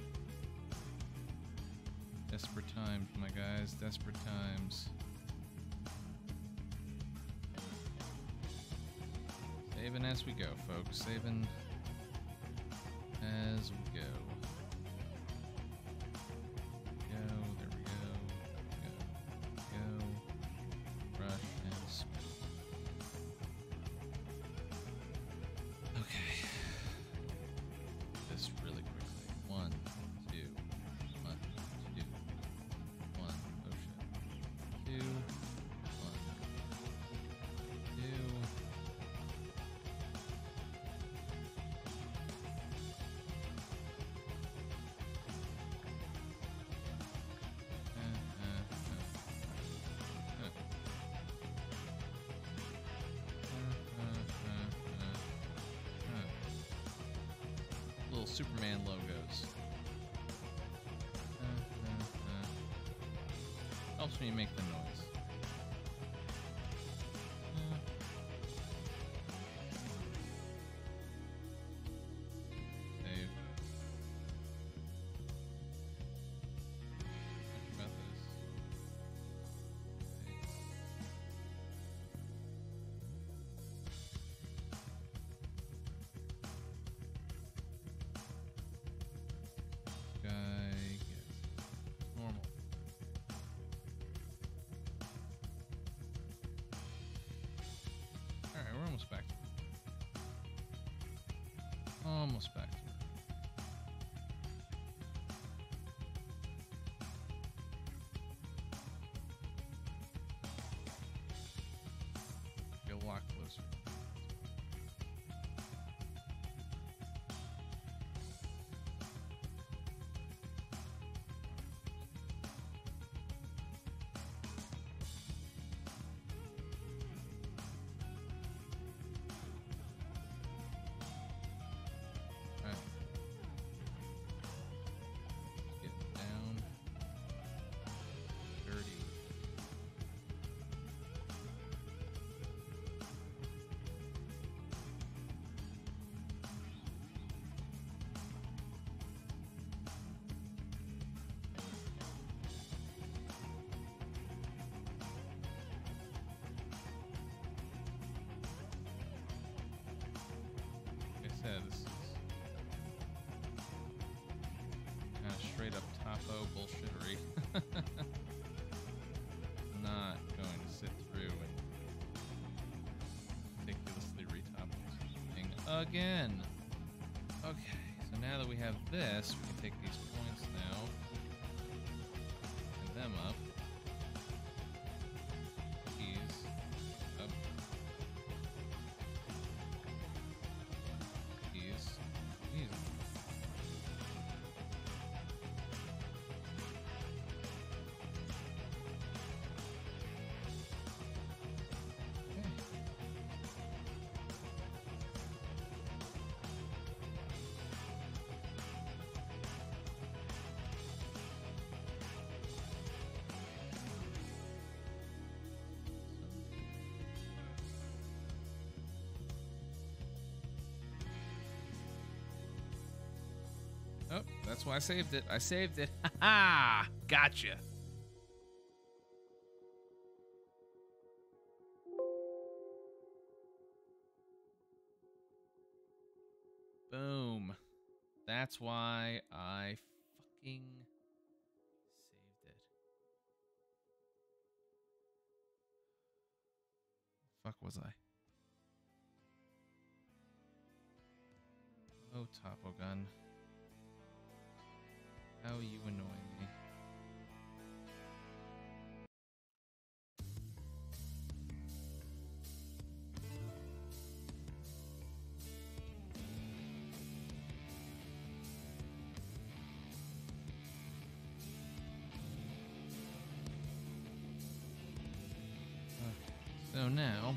Desperate times, my guys. Desperate times. Saving as we go, folks. Saving as we go. There we go. Brush and spin. Okay. This really quickly. 1, 2, 1, 2, 1. Oh shit. 2, 1, 2. Little Superman logos. Helps me make the noise. Save. Talking about this. Normal. Alright, we're almost back to it. Almost back to it. Get a lot closer. This is kind of straight up topo bullshittery. Not going to sit through and ridiculously retop something again. Okay, so now that we have this, we can take these points now and them up. Oh, that's why I saved it. I saved it. Ha ha! Gotcha. Boom. That's why I fucking saved it. Fuck was I? Oh, Topo Gun. How are you annoying me? So now...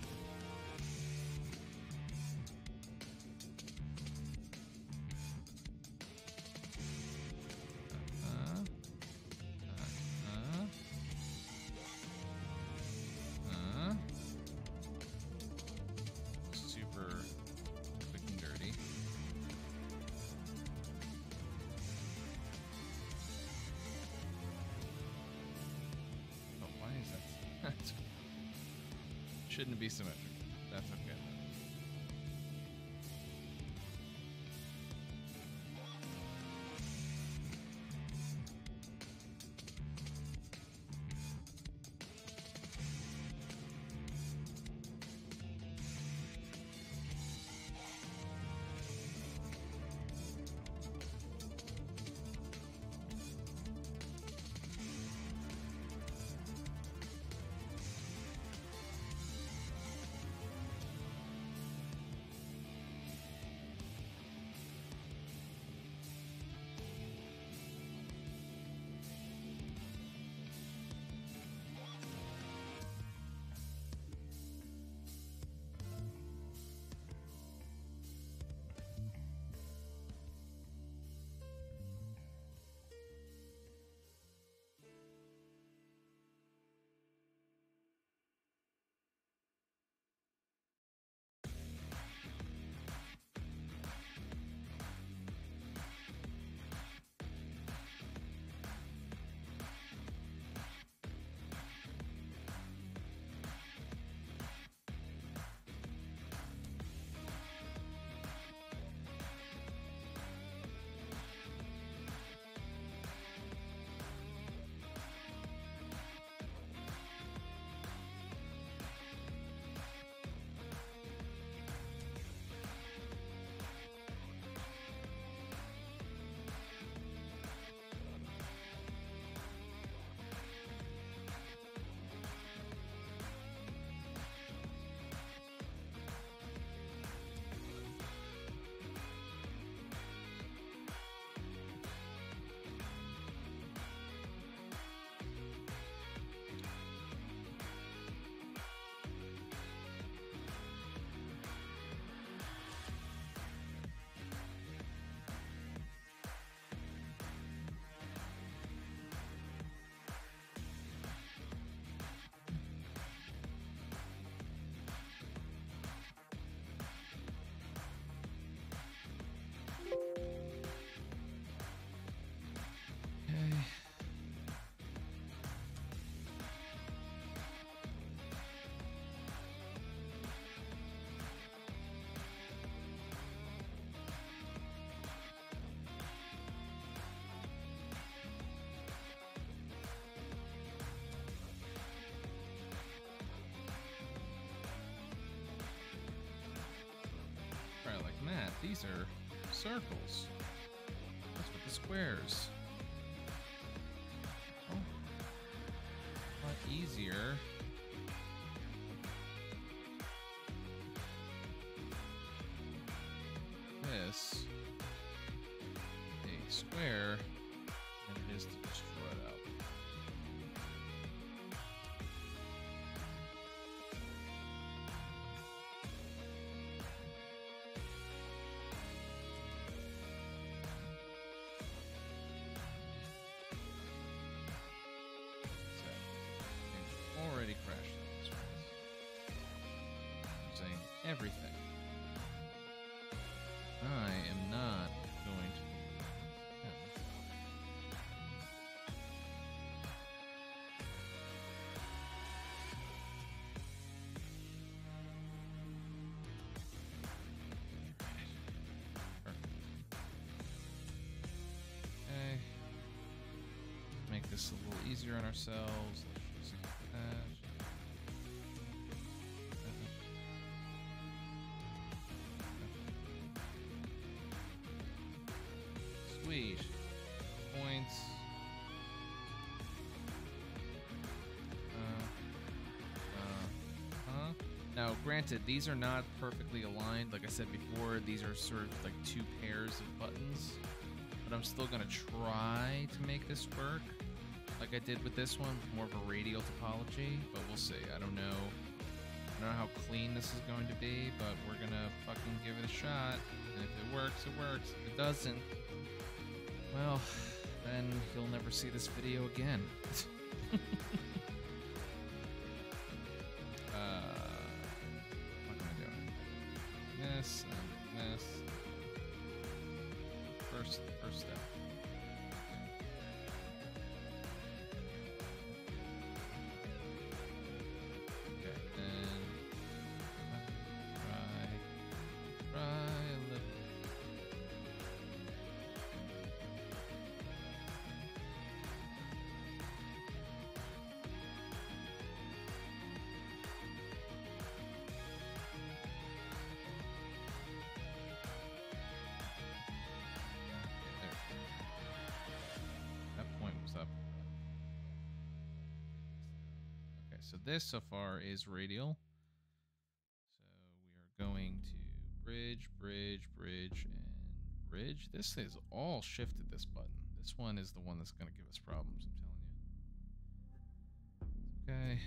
super quick and dirty. Oh, why is that? Shouldn't be symmetric. That's okay. Matt, these are circles. What's with the squares? Oh, a lot easier. This a square than it is to just draw it out. Already crashed this using everything. I am not going to. Okay. Make this a little easier on ourselves. Sweet. Points. Now, granted, these are not perfectly aligned. Like I said before, these are sort of like two pairs of buttons. But I'm still going to try to make this work. Like I did with this one, more of a radial topology. But we'll see. I don't know don't know how clean this is going to be, but we're gonna fucking give it a shot. And if it works, it works. If it doesn't, well, then you'll never see this video again. What am I doing? This and this. First step. So this so far is radial. So we are going to bridge, bridge, bridge, and bridge. This is all shifted, this button. This one is the one that's going to give us problems, I'm telling you. Okay.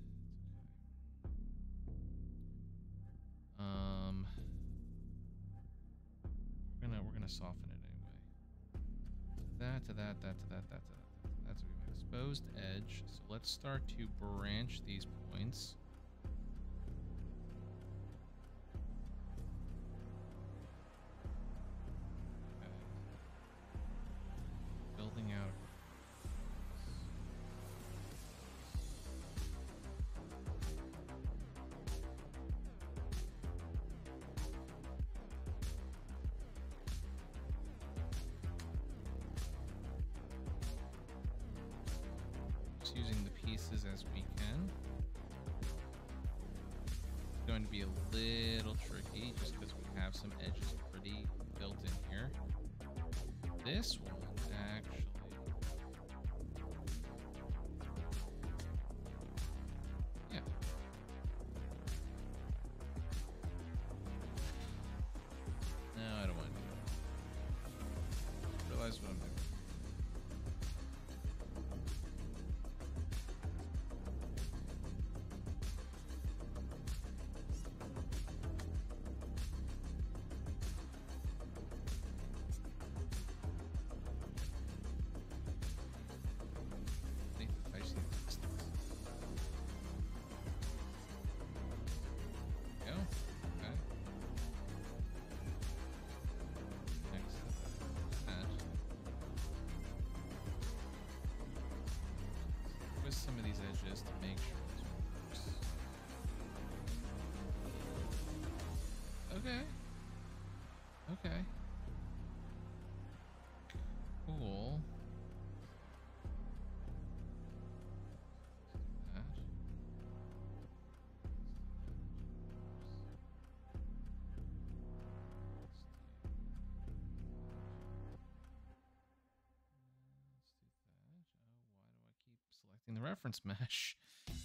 We're gonna soften it anyway. That to that, that to that, that to that. That's what we have. Exposed edge. So let's start to branch these points. Okay. Building out. Using the pieces as we can. It's going to be a little tricky just because we have some edges pretty built in here. This one actually, yeah. No, I don't want to do that. Realize what I'm doing. Some of these edges to make sure this works. Okay. Okay. Cool. That. Selecting the reference mesh.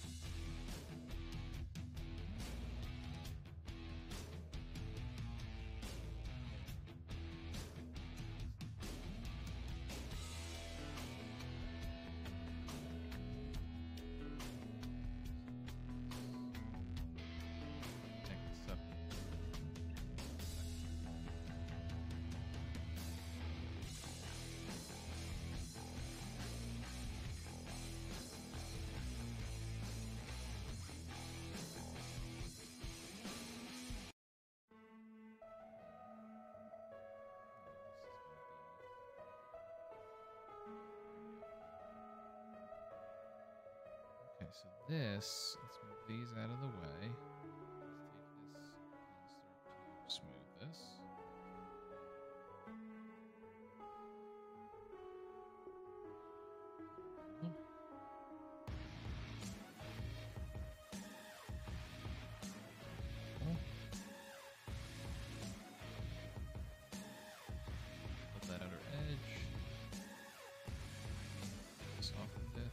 Okay, so this, let's move these out of the way. Let's take this and start to smooth this. Pull that outer edge. Soften it.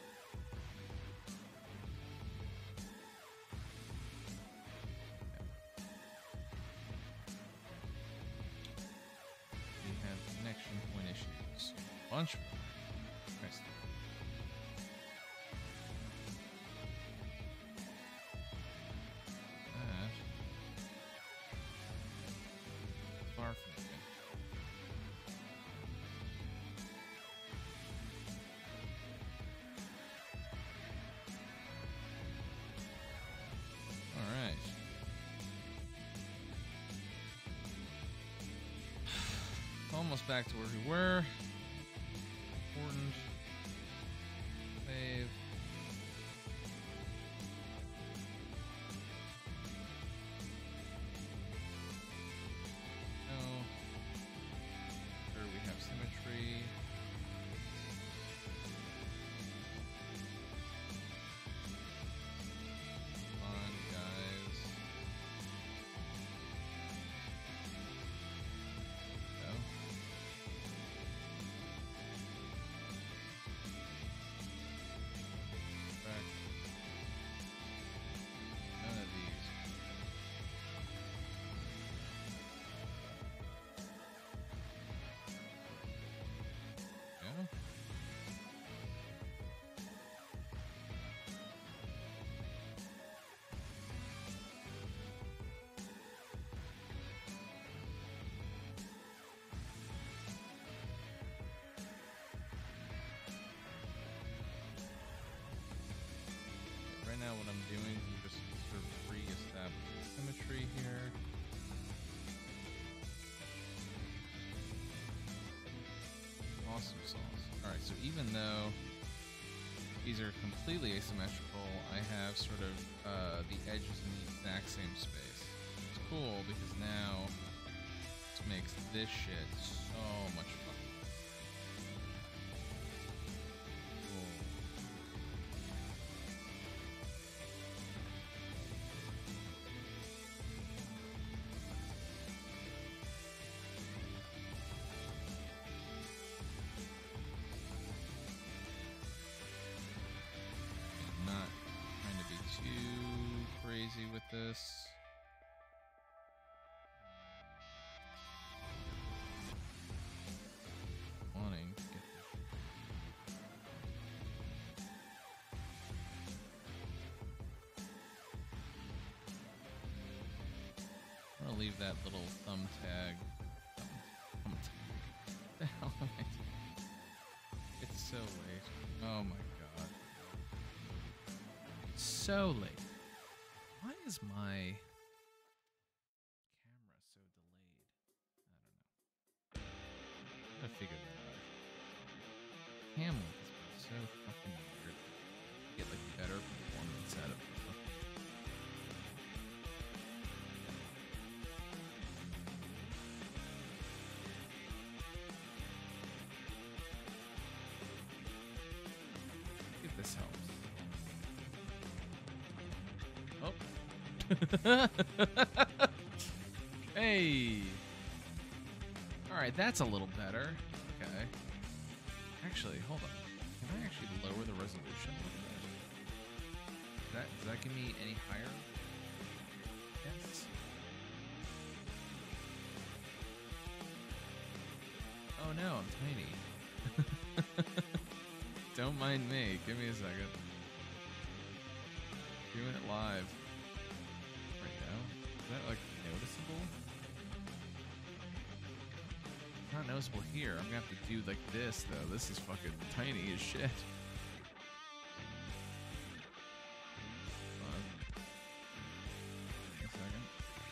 Connection point issues. A bunch of them. Nice. back to where we were. Important. Save. No. Here we have symmetry. Come on, guys. No. Back. None of these. Yeah. Right now what I'm doing is just sort of re-establish symmetry here. Awesome sauce. Alright, so even though these are completely asymmetrical, I have sort of the edges in the exact same space. It's cool because now this makes this shit so much fun. Cool. I'm not trying to be too crazy with this. Wanting to get I'm gonna leave that little thumb tag. The hell am I doing? It's so late. Oh my god. So late. Why is my camera so delayed? I don't know. I gotta figure that out. Camel has been so fucking weird. Get like better performance out of it. If this helps. Oh. Hey. All right, that's a little better. Okay. Actually, hold on. Can I actually lower the resolution a little bit? Does that give me any higher? Yes. Oh no, I'm tiny. Don't mind me. Give me a second. Doing it live right now. Is that like noticeable? It's not noticeable here. I'm gonna have to do like this though. This is fucking tiny as shit. Hold on. A second.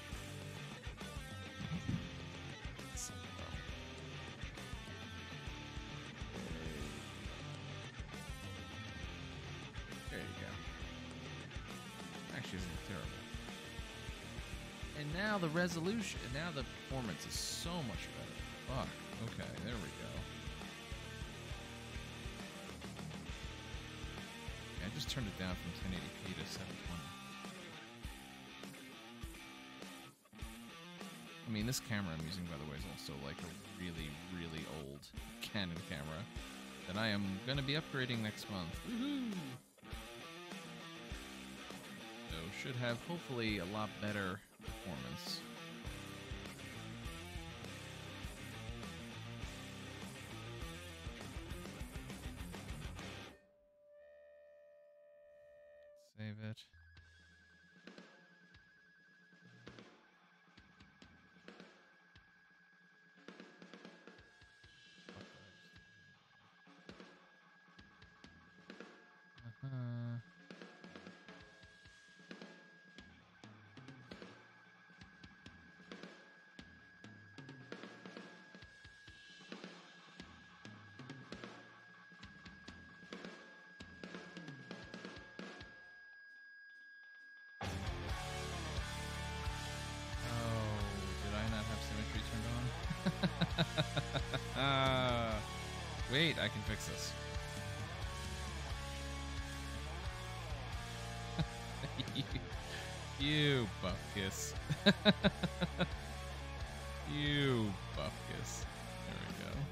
There you go. Actually isn't terrible. And now the resolution, now the performance is so much better. Fuck. Okay, there we go. Okay, I just turned it down from 1080p to 720. I mean, this camera I'm using, by the way, is also like a really, really old Canon camera that I am going to be upgrading next month. Woohoo! So should have hopefully a lot better performance. Save it. I can fix this. You bupkis. You bupkis. There we go.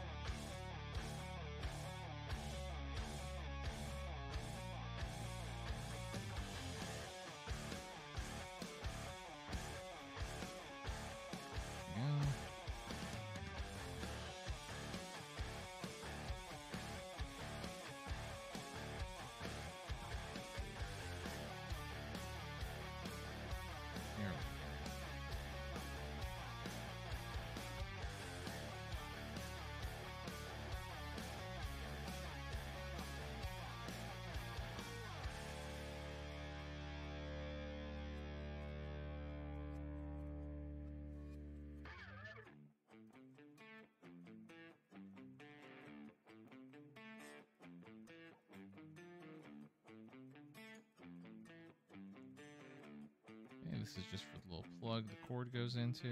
Okay, this is just for the little plug the cord goes into.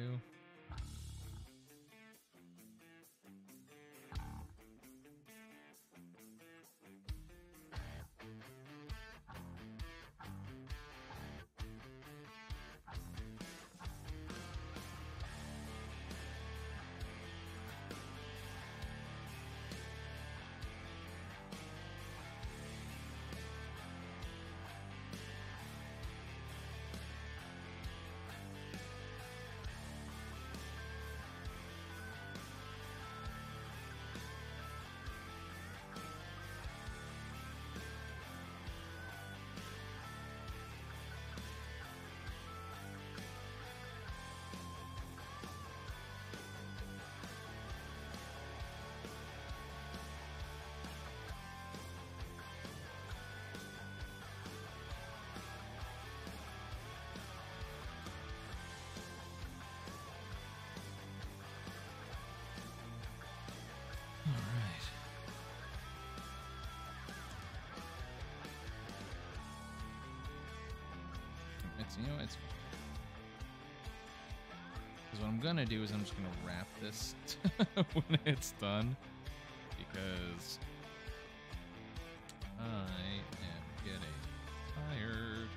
You know, it's because what I'm gonna do is I'm just gonna wrap this when it's done, because I am getting tired.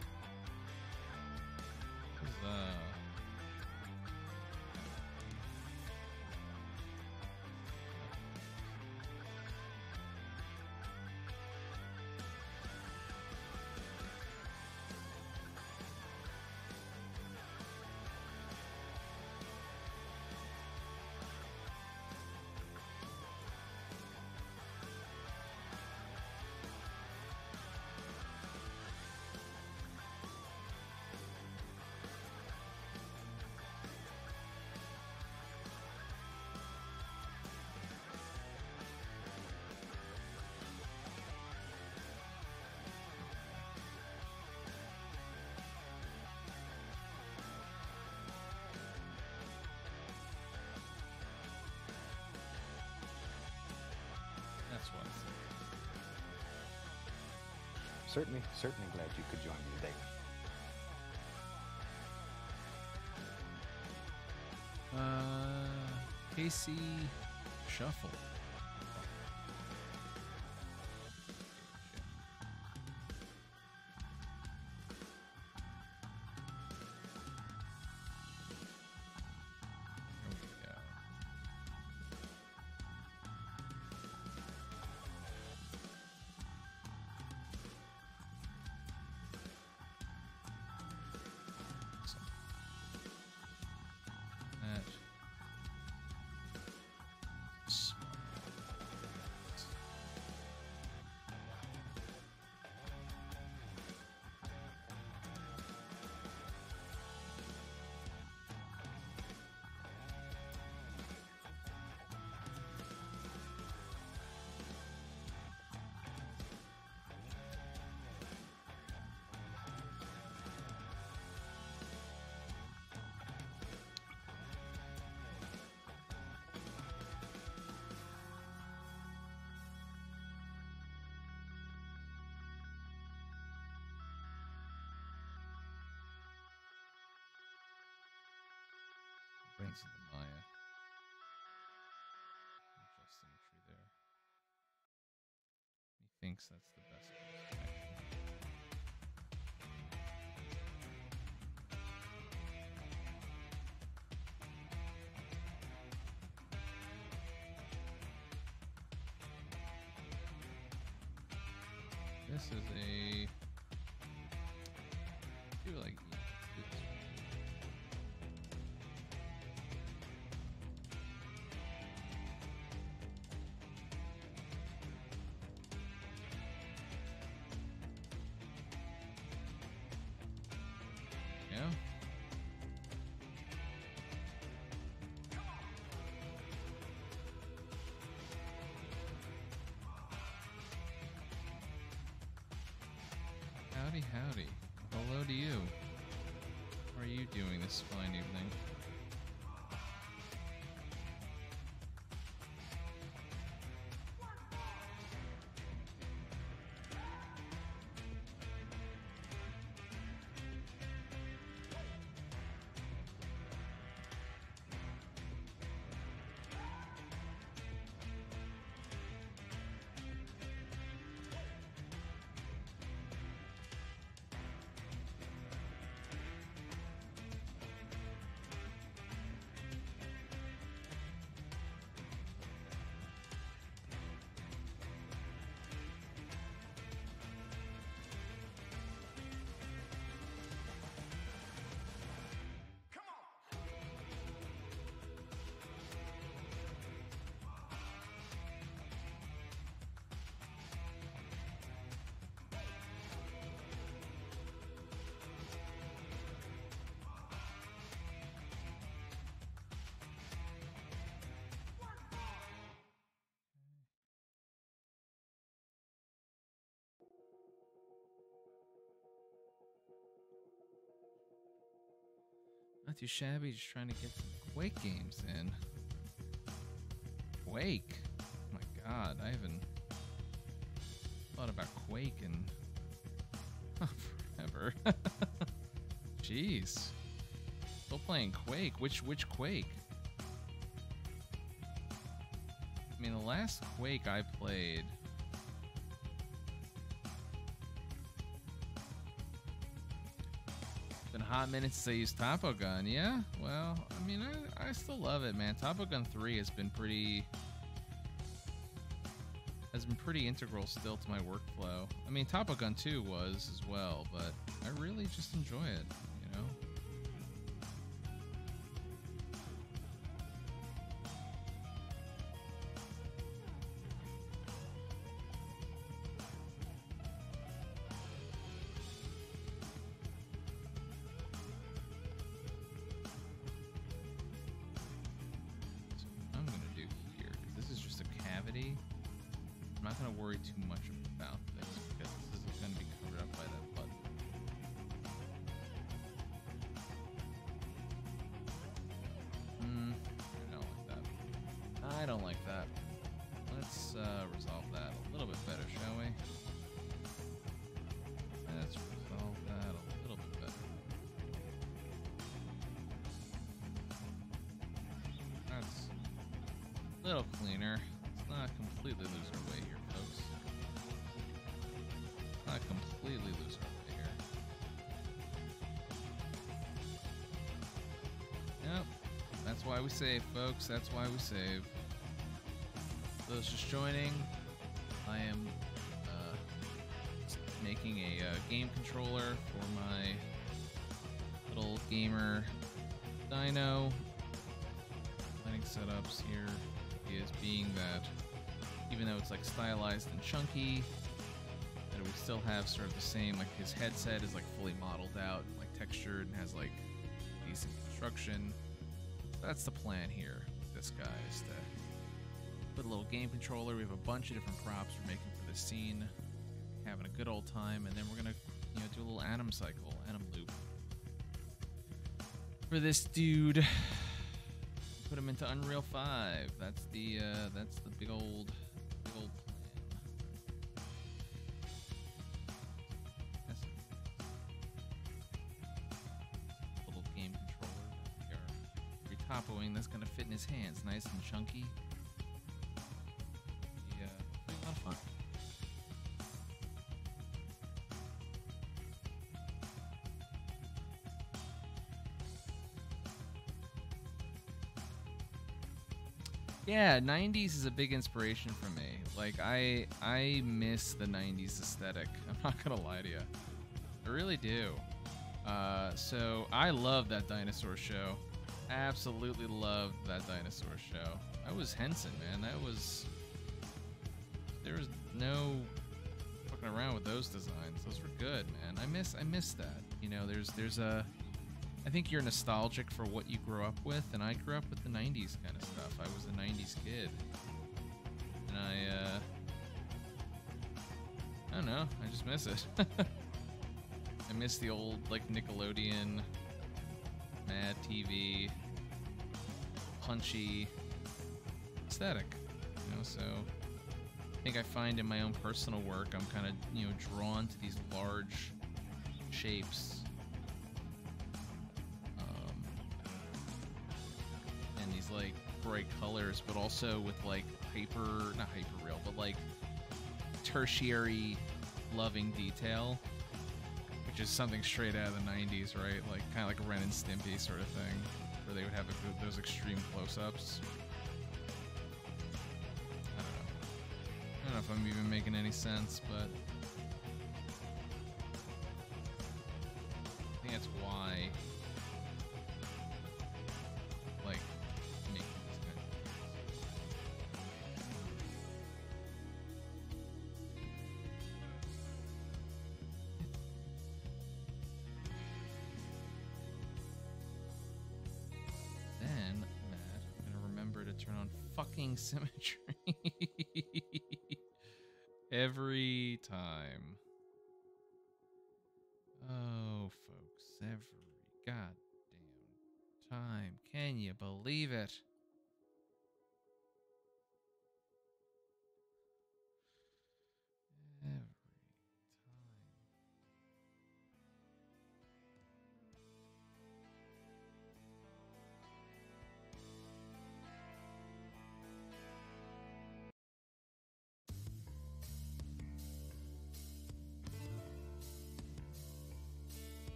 That's what I said. Certainly glad you could join me today. Casey Shuffle. Brain symmetry there. thinks that's the best course of action. This is a... I feel like... let's do this one. Yeah. Howdy, howdy. Hello to you. How are you doing this fine evening? Not too shabby, just trying to get some Quake games in. Quake? Oh my god, I haven't thought about Quake in forever. Jeez. Still playing Quake. Which Quake? I mean, the last Quake I played... been a hot minute since I used Topo Gun. Yeah, well, I mean, I still love it, man. Topo Gun 3 has been pretty integral still to my workflow. I mean, Topo Gun 2 was as well, but I really just enjoy it, you know? I'm not going to worry too much about this because this is going to be covered up by that button. I don't like that. I don't like that. Let's resolve that a little bit better, shall we? Let's resolve that a little bit better. That's a little cleaner. Not completely lose our way here, folks. Not completely lose our way here. Yep. That's why we save, folks. That's why we save. Those just joining, I am making a game controller for my little gamer dyno. Planning setups here. Is being that even though it's like stylized and chunky, that we still have sort of the same, like his headset is like fully modeled out, like textured, and has like decent construction. That's the plan here with this guy, is to put a little game controller. We have a bunch of different props we're making for this scene, having a good old time, and then we're gonna, you know, do a little anim cycle, anim loop for this dude. Put him into Unreal 5. That's the big old plan. That's a little game controller. You're retopoing. That's gonna fit in his hands, nice and chunky. Yeah, a lot of fun. Yeah, 90s is a big inspiration for me. Like, I miss the 90s aesthetic. I'm not gonna lie to you. I really do. So I love that dinosaur show. Absolutely loved that dinosaur show. That was Henson, man. There was no fucking around with those designs. Those were good, man. I miss that. You know, there's a I think you're nostalgic for what you grew up with, and I grew up with the 90s kind of stuff. I was a 90s kid. And I don't know, I just miss it. I miss the old, like, Nickelodeon, Mad TV, punchy aesthetic, you know, so I think I find in my own personal work, I'm kind of, you know, drawn to these large shapes, and these, like, bright colors, but also with, like, not hyper real, but, like, tertiary loving detail, which is something straight out of the 90s, right? Like, kind of like a Ren and Stimpy sort of thing, where they would have those extreme close-ups. I don't know if I'm even making any sense, but I think that's why, like, making this kind of then, Matt, I'm gonna remember to turn on fucking symmetry. Every time. Oh, folks, every goddamn time. Can you believe it? Every time.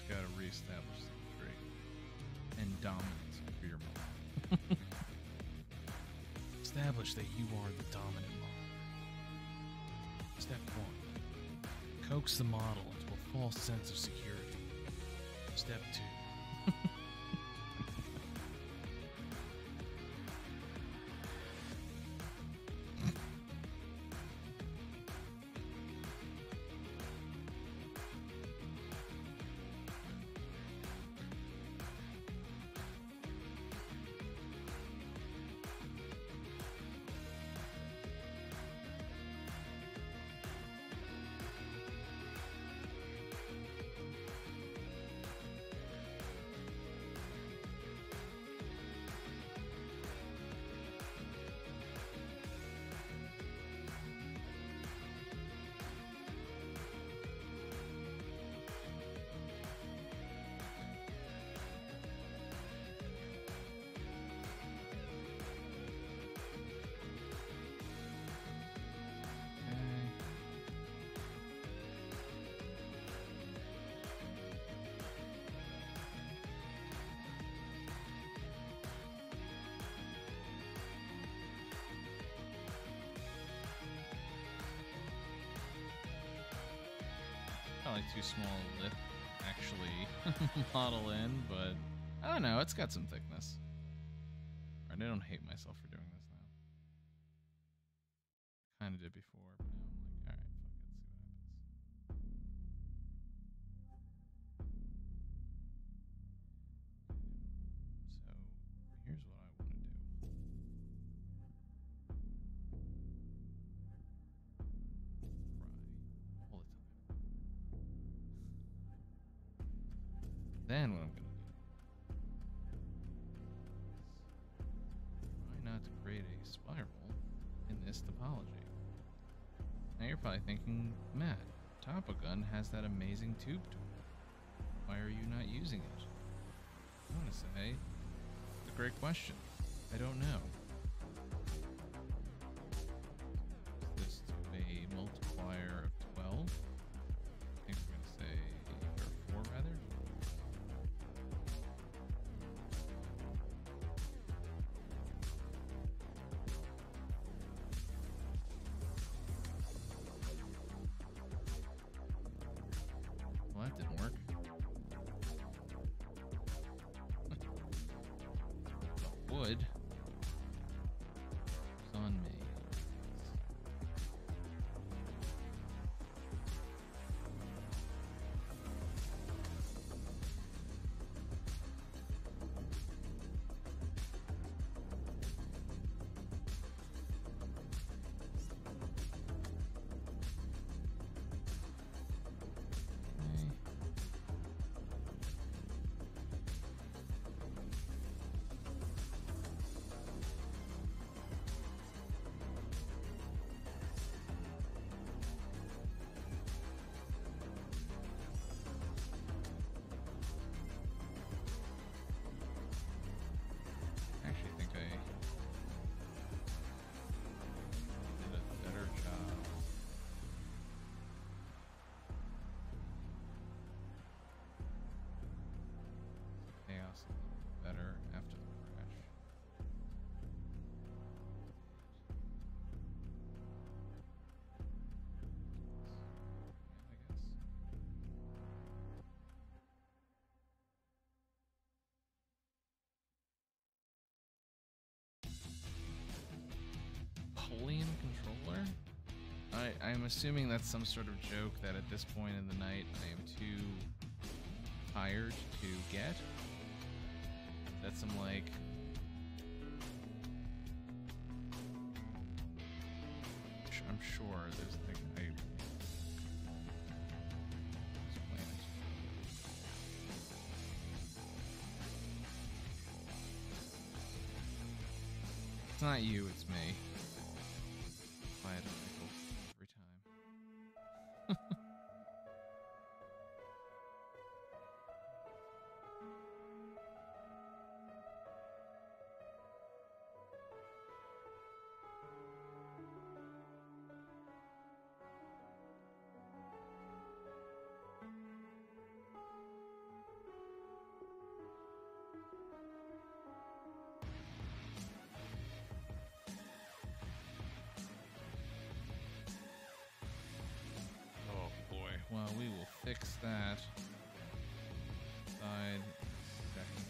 gotta reestablish security and dominance for your model. Establish that you are the dominant model. Step 1. Coax the model into a false sense of security. Step 2. Probably too small a lip, actually, model in, but I don't know, it's got some thickness. Right, I don't hate myself for doing this now. Kind of did before, but now I'm like, alright, fuck it, see what happens. So, here's what I want to do. Cry all the time. Then what I'm gonna do is try not to create a spiral in this topology. Now you're probably thinking, Matt, Topo Gun has that amazing tube tool. Why are you not using it? I'm gonna say, it's a great question. I don't know. This to a multiplier of 12. I think we're gonna say, or 4 rather. Well, that didn't work. The wood is on me. I actually think I did a better job. Chaos a little bit better after the crash. I guess. Polian controller? I'm assuming that's some sort of joke that at this point in the night I am too tired to get. That's some like I'm sure there's like explain it. It's not you, it's me. Fire a rifle every time. fix that side second.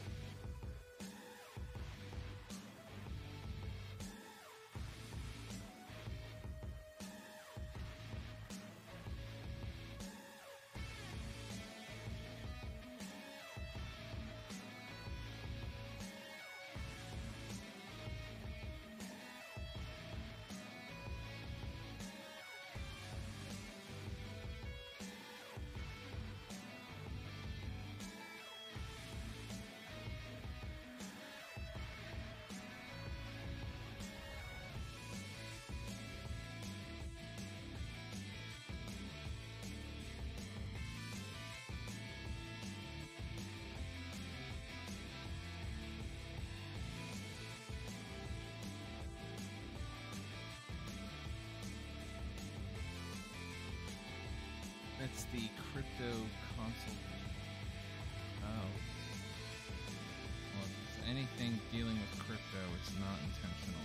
That's the crypto console. Oh. Well, if it's anything dealing with crypto, it's not intentional.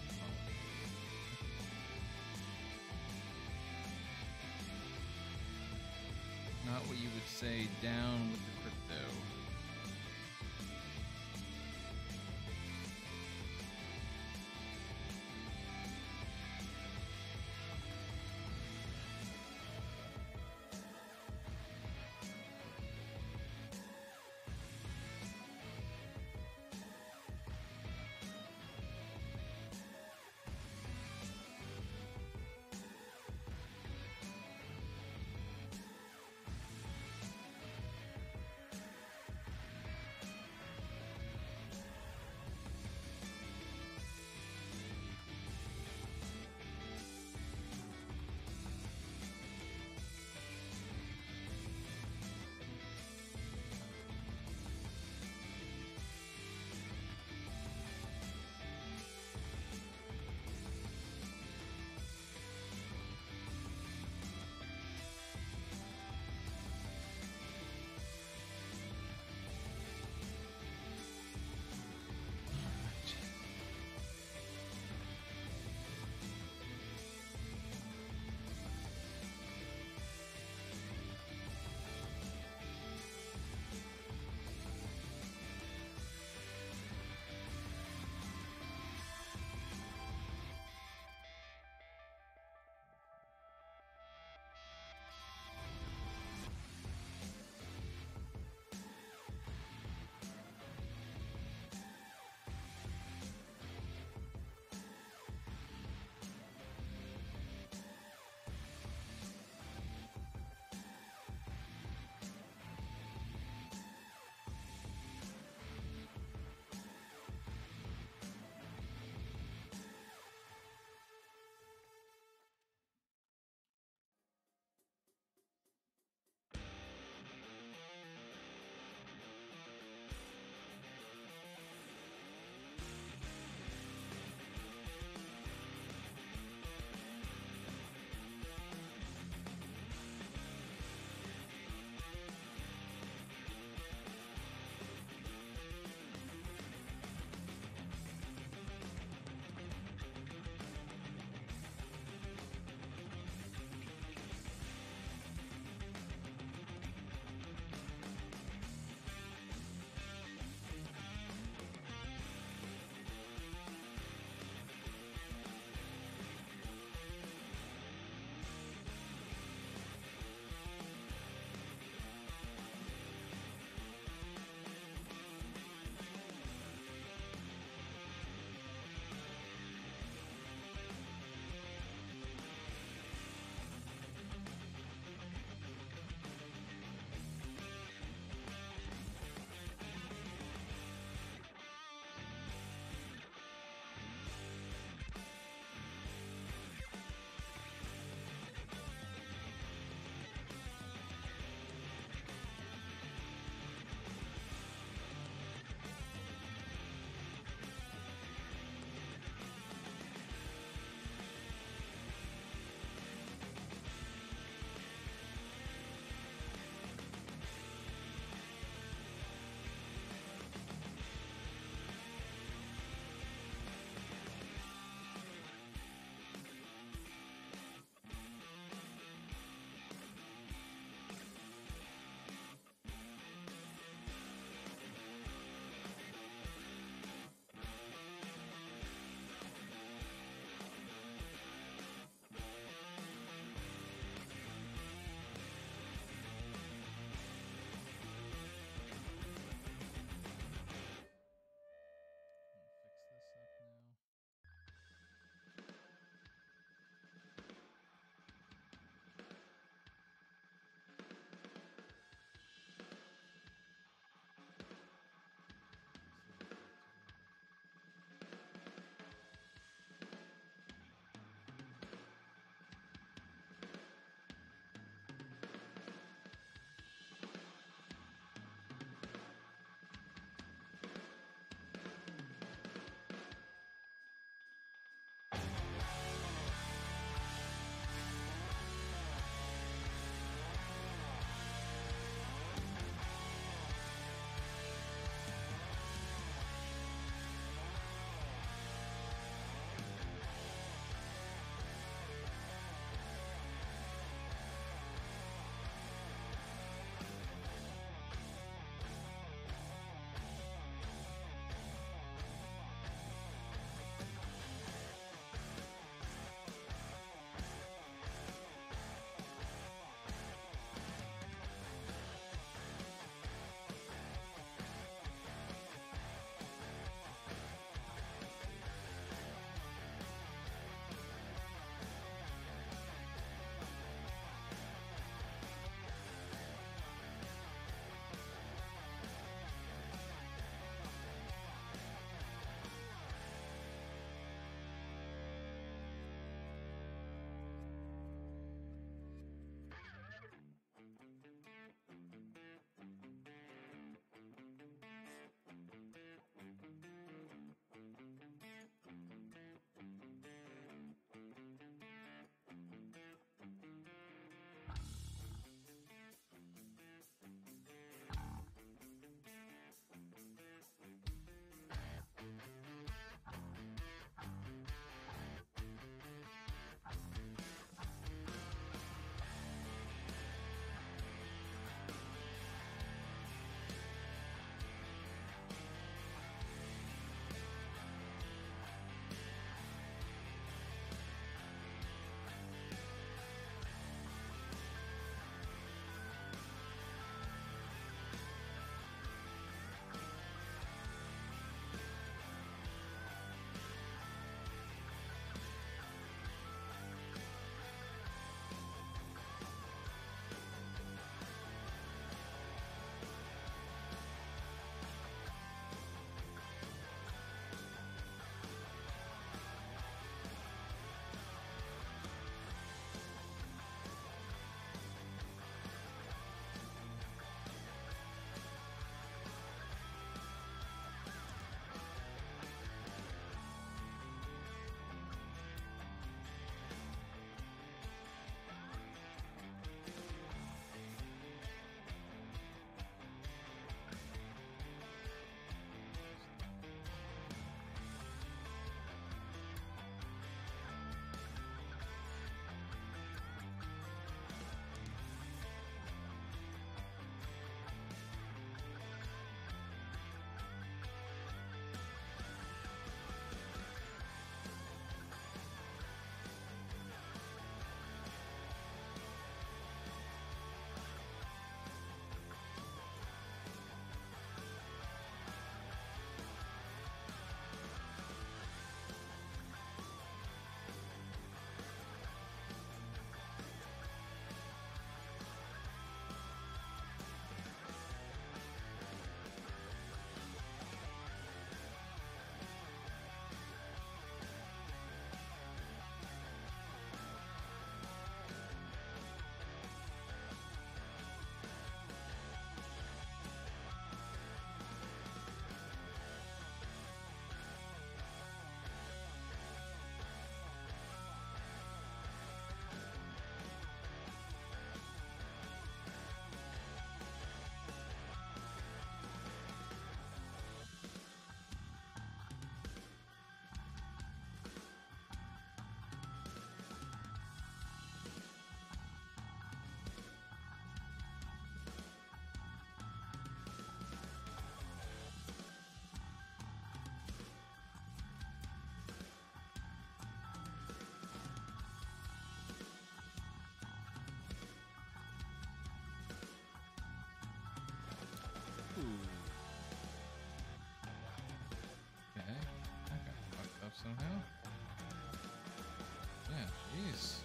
Not what you would say down with the crypto. Yeah, jeez.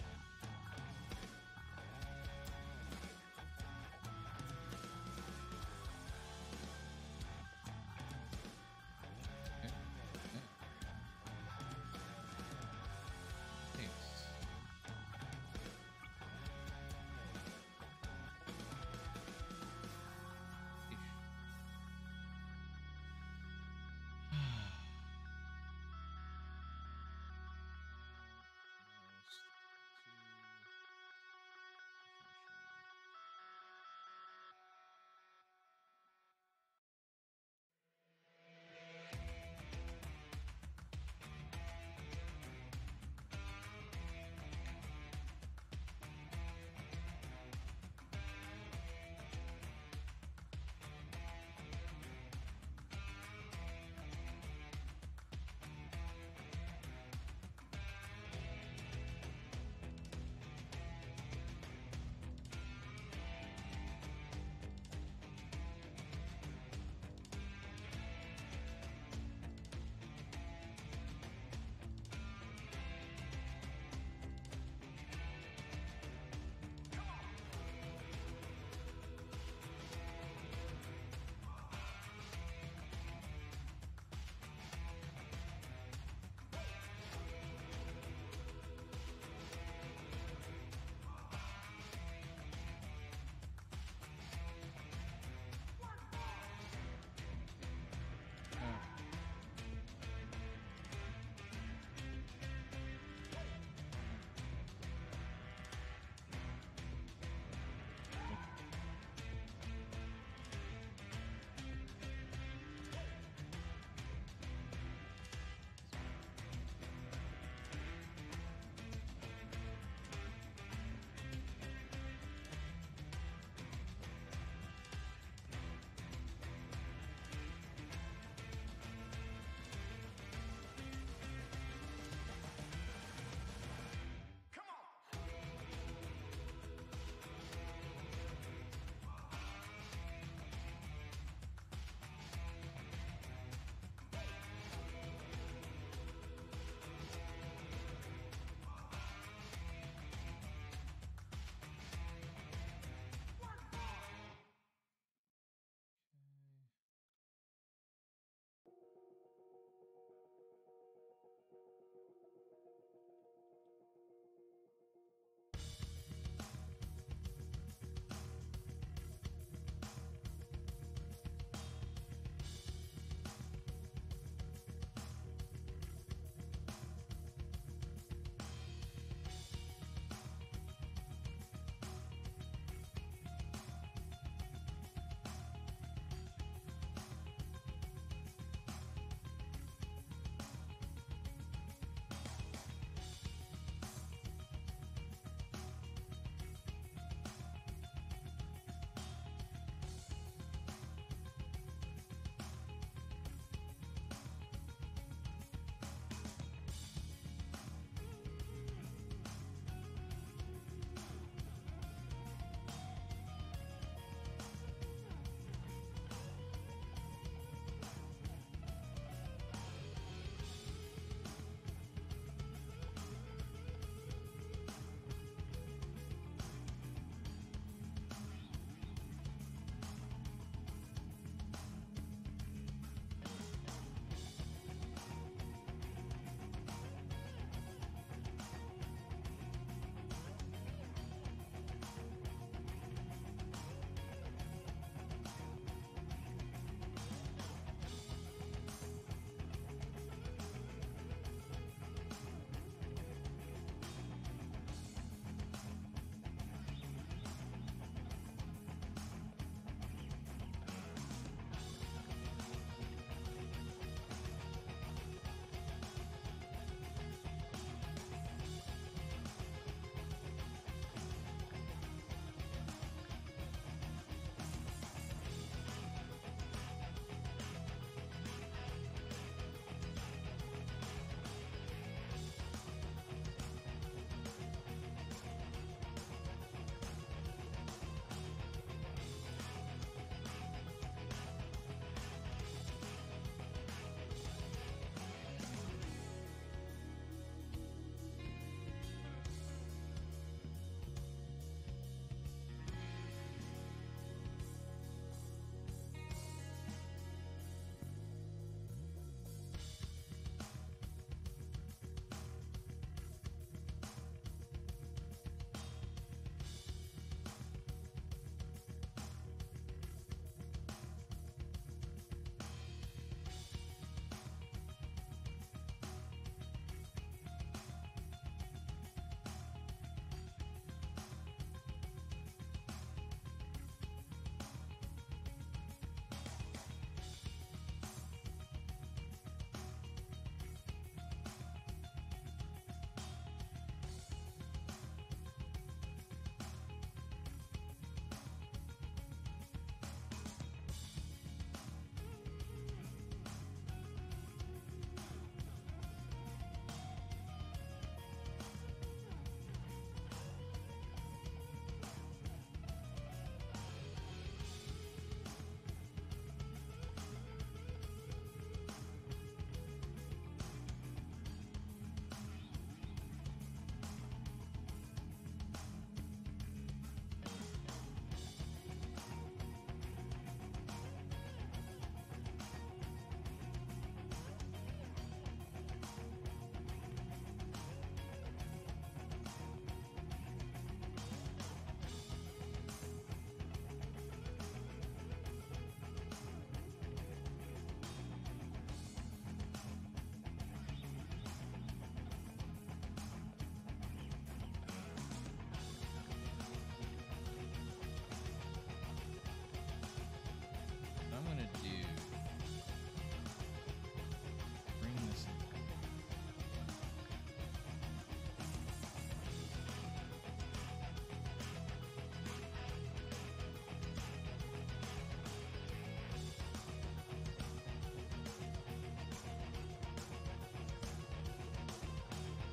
Okay. Yeah. Thanks.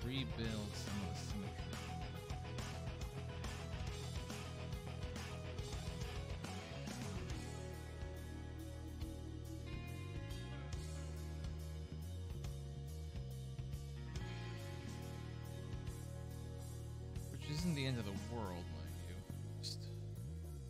rebuild some of the symmetry. Which isn't the end of the world, mind you. Just trying to be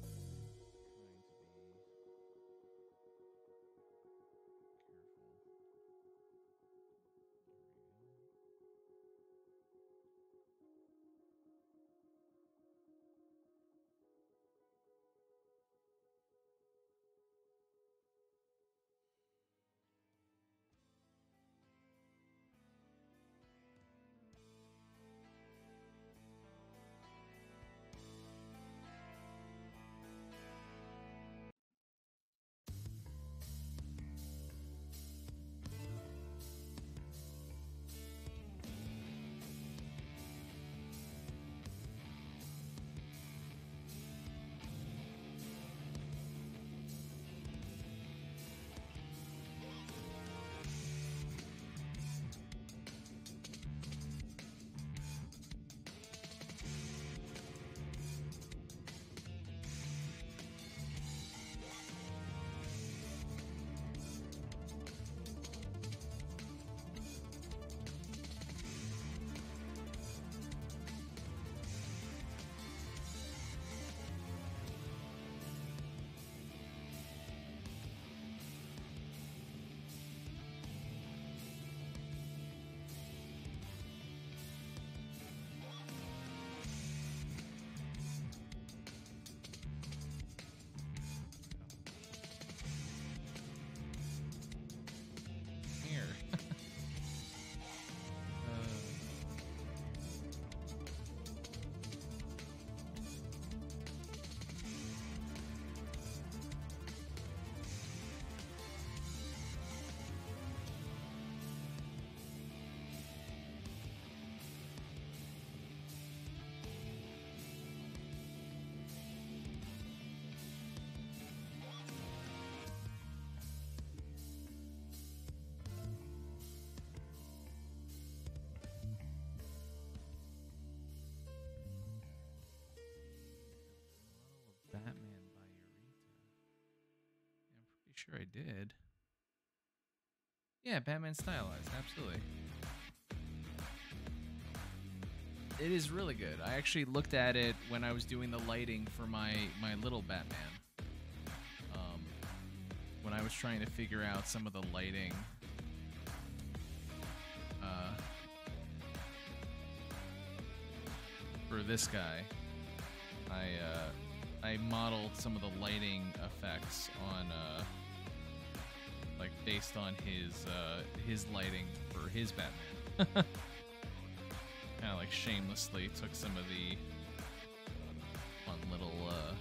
here. Batman by Eureka. Yeah, I'm pretty sure I did. Yeah, Batman stylized, absolutely. It is really good. I actually looked at it when I was doing the lighting for my little Batman. When I was trying to figure out some of the lighting. For this guy, I modeled some of the lighting effects on like based on his lighting for his Batman. Kind of like shamelessly took some of the fun little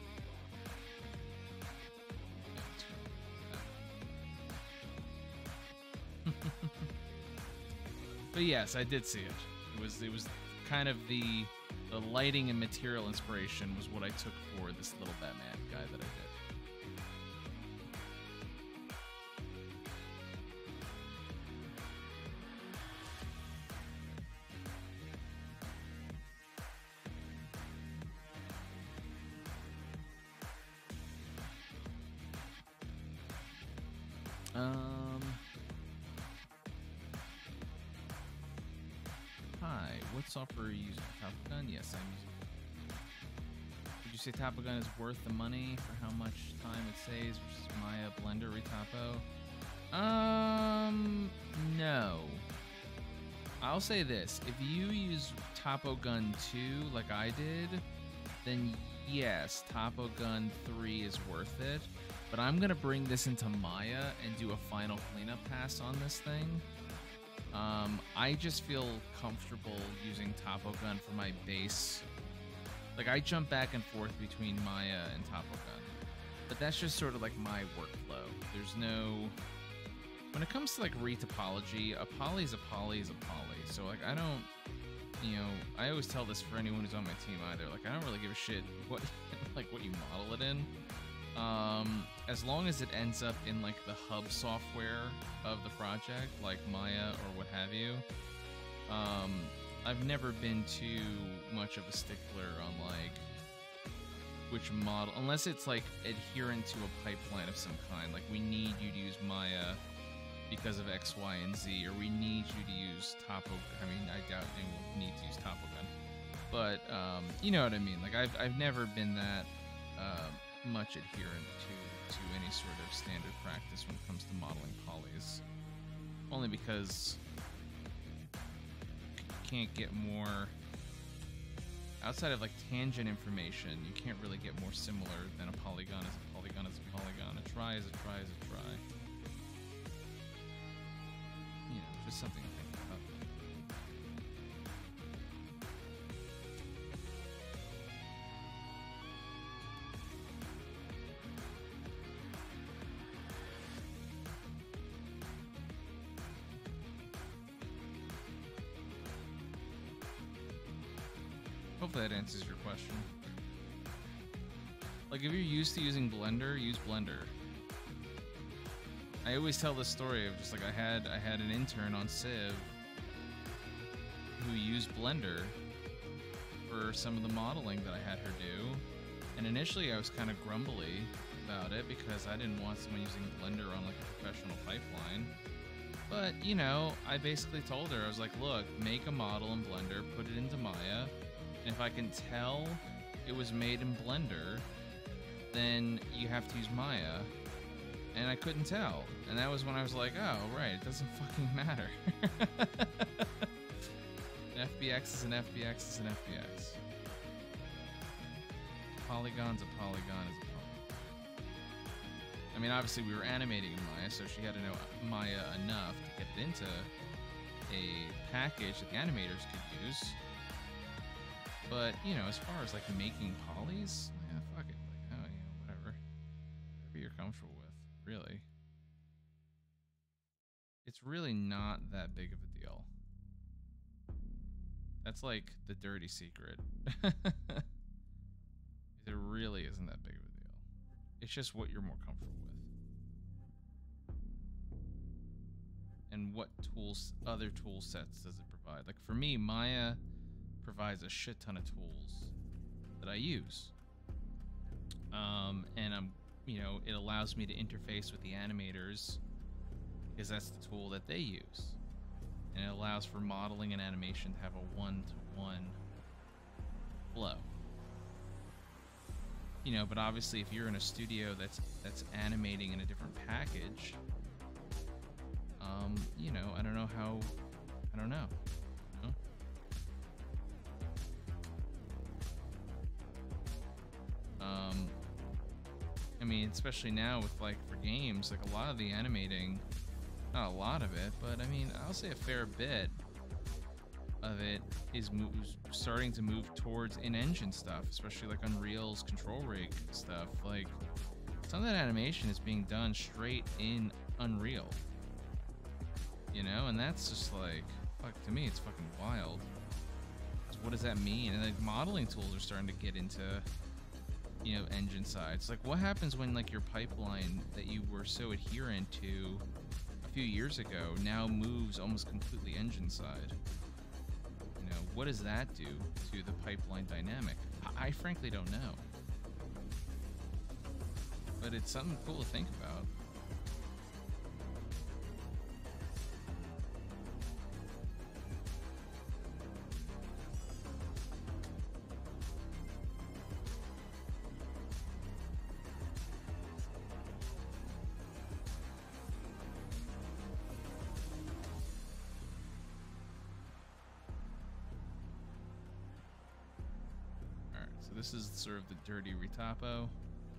but yes, I did see it. It was kind of the lighting and material inspiration was what I took for this little Batman guy that I did. Hi, what software are you using? Top Gun? Yes, I'm using. Would you say Top Gun is worth the money for how much time it saves versus Maya, Blender, Retopo? No. I'll say this: if you use Topo Gun 2 like I did, then yes, Topo Gun 3 is worth it. But I'm gonna bring this into Maya and do a final cleanup pass on this thing. I just feel comfortable using Topo Gun for my base. Like, I jump back and forth between Maya and Topo Gun, but that's just sort of like my workflow. There's no... When it comes to like retopology, a poly is a poly is a poly. So like, I don't, you know, I always tell this for anyone who's on my team either. Like, I don't really give a shit what like what you model it in. As long as it ends up in like the hub software of the project, like Maya or what have you, I've never been too much of a stickler on like which model, unless it's like adherent to a pipeline of some kind. Like we need you to use Maya because of X, Y, and Z, or we need you to use Topo. I mean, I doubt anyone needs to use Topo Gun, but you know what I mean. Like I've never been that much adherent to any sort of standard practice when it comes to modeling polys, only because you can't get more. Outside of like tangent information, you can't really get more similar than a polygon is a polygon is a polygon. A try is a try is a try. You know, just something to think about. Hopefully that answers your question. Like if you're used to using Blender, use Blender. I always tell this story of just like I had an intern on Civ who used Blender for some of the modeling that I had her do. And initially I was kind of grumbly about it because I didn't want someone using Blender on like a professional pipeline. But, you know, I basically told her, I was like, look, make a model in Blender, put it into Maya, and if I can tell it was made in Blender, then you have to use Maya. And I couldn't tell. And that was when I was like, oh, right, it doesn't fucking matter. An FBX is an FBX is an FBX. Polygon's a polygon is a polygon. I mean, obviously we were animating in Maya, so she had to know Maya enough to get it into a package that the animators could use. But, you know, as far as like making polys, yeah, fuck it. Like, oh, you know, whatever you're comfortable with, really. It's really not that big of a deal. That's like the dirty secret. It really isn't that big of a deal. It's just what you're more comfortable with. And what tools, other tool sets does it provide? Like for me, Maya provides a shit ton of tools that I use. And you know, it allows me to interface with the animators because that's the tool that they use. And it allows for modeling and animation to have a one-to-one flow. You know, but obviously if you're in a studio that's animating in a different package, you know, I don't know. You know? I mean, especially now with like for games, like a lot of the animating, not a lot of it, but I mean, I'll say a fair bit of it is starting to move towards in-engine stuff, especially like Unreal's control rig stuff. Like some of that animation is being done straight in Unreal, you know, and that's just like, fuck, to me, it's fucking wild. So what does that mean? And like modeling tools are starting to get into, you know, engine sides. Like what happens when like your pipeline that you were so adherent to a few years ago now moves almost completely engine side? You know, what does that do to the pipeline dynamic? I frankly don't know. But it's something cool to think about. This is sort of the dirty retopo.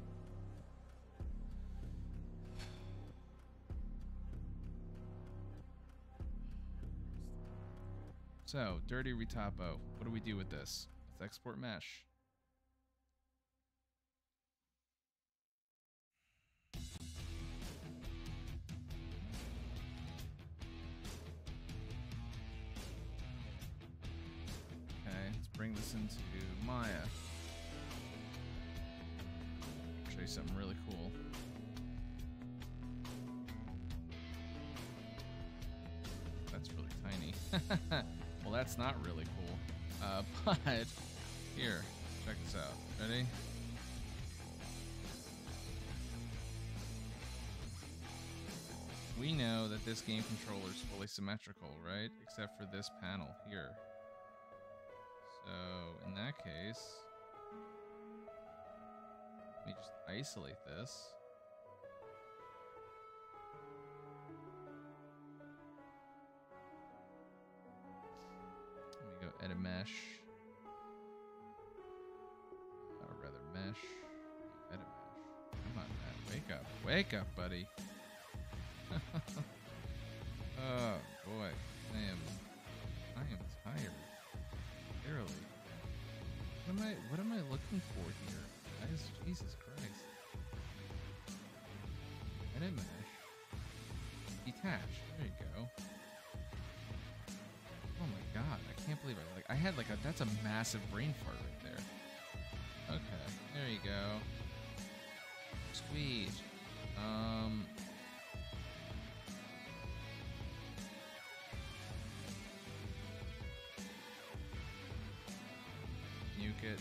So, dirty retopo. What do we do with this? Let's export mesh. Okay, let's bring this into Maya. Show you something really cool. That's really tiny. Well, that's not really cool. But here, check this out. Ready? We know that this game controller is fully symmetrical, right? Except for this panel here. So, in that case, let me just isolate this. Let me go edit mesh. Or rather mesh. Edit mesh. Come on, Matt. Wake up. Wake up, buddy. Oh boy, I am tired. Barely. What am I looking for here? Guys, Jesus Christ. Edit mesh. Detach. There you go. Oh my god, I can't believe I had like that's a massive brain fart right there. Okay, there you go. Sweet. Nuke it.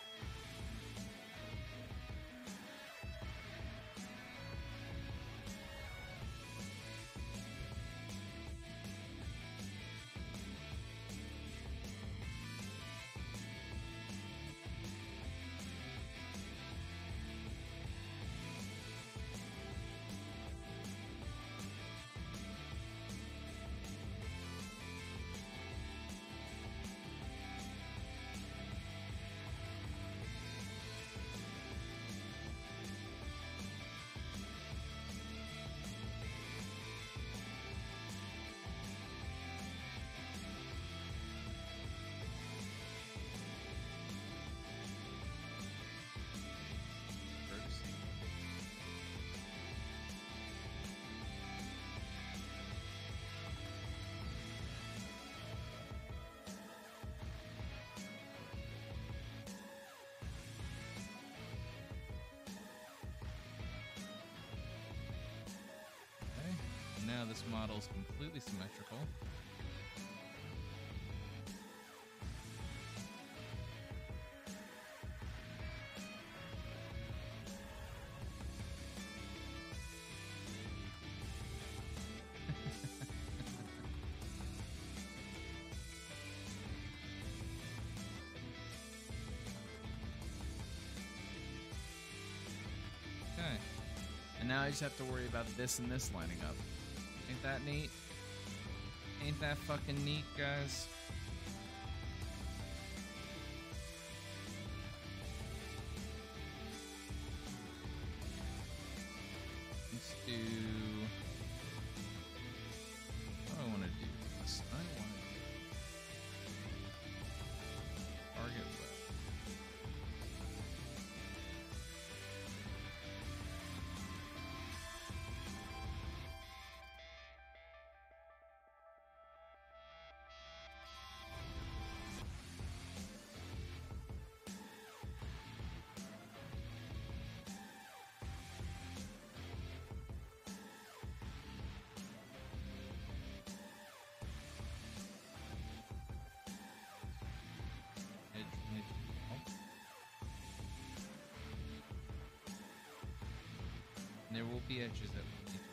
Now this model is completely symmetrical. Okay. And now I just have to worry about this and this lining up. Ain't that neat? Ain't that fucking neat, guys? Let's do... What do I want to do? I want to target web. There will be edges that we need to.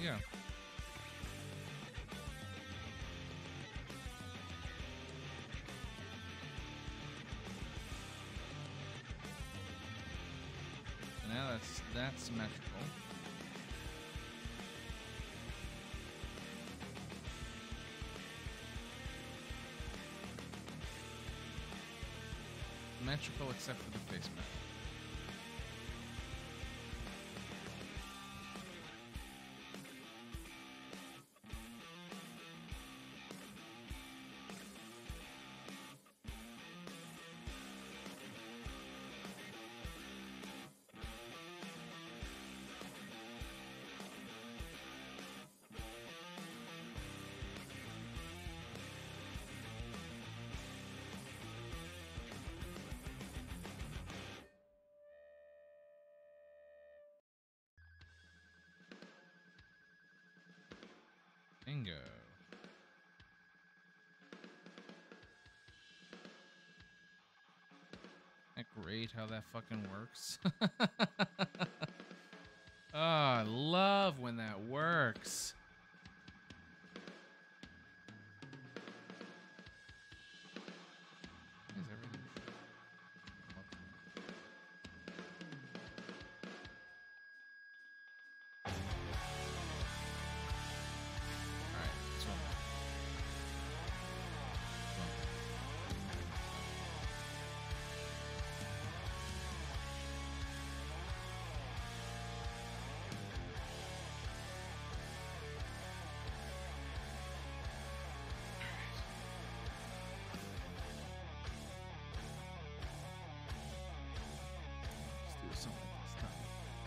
you go. So now that's symmetrical. Symmetrical except for the face metal. Bingo. Isn't that great how that fucking works? Oh, I love when that works. Why is everything... Alright, this one. Let's do something this time.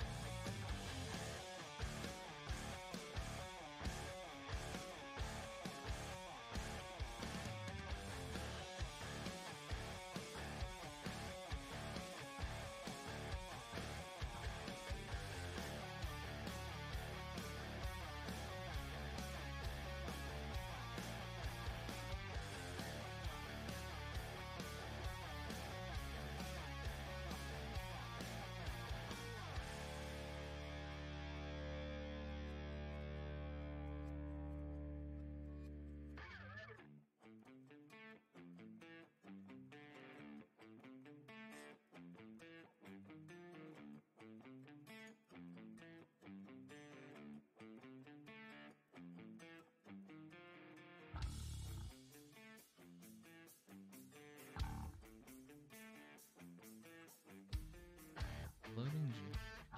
Loading G.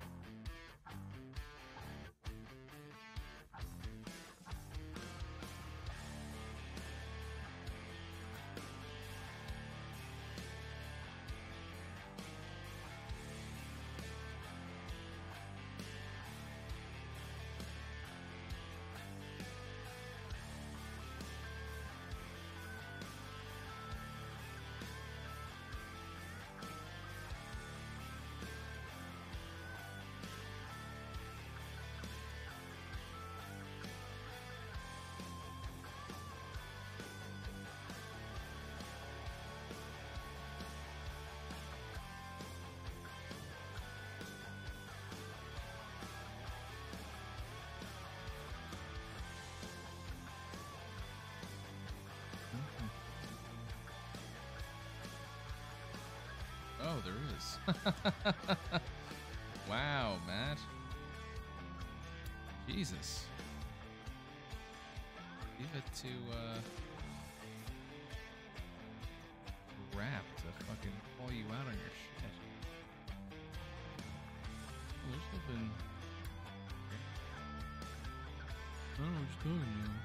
Oh, there is. Wow, Matt. Jesus. Leave it to Rap to fucking call you out on your shit. Oh, there's still been... I don't know what you're talking about.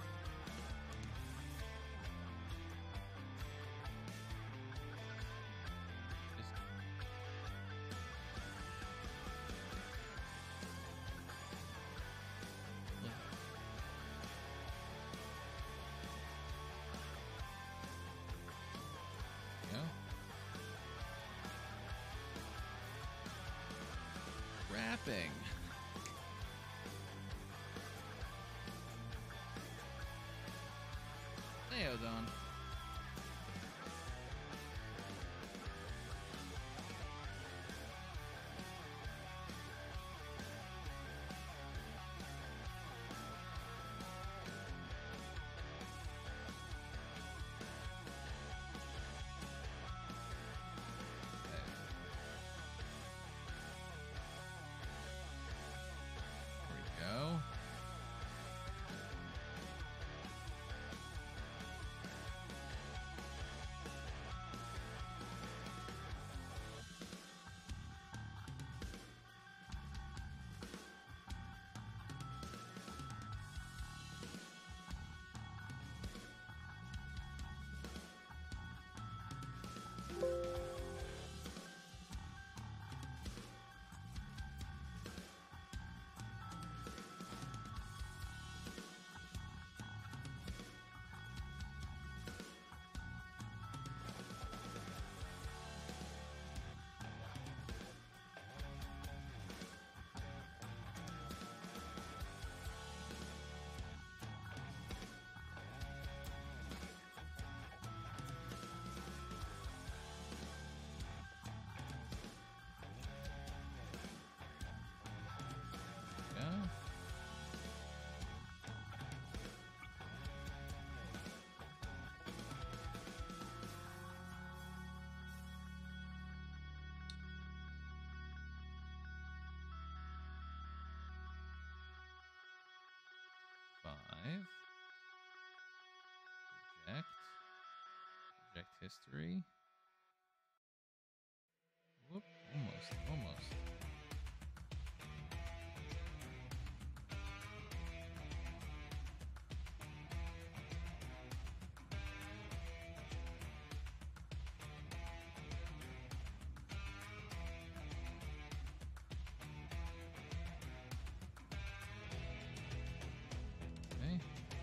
Rapping. Hey, Odon. project history. Whoop, almost. Okay.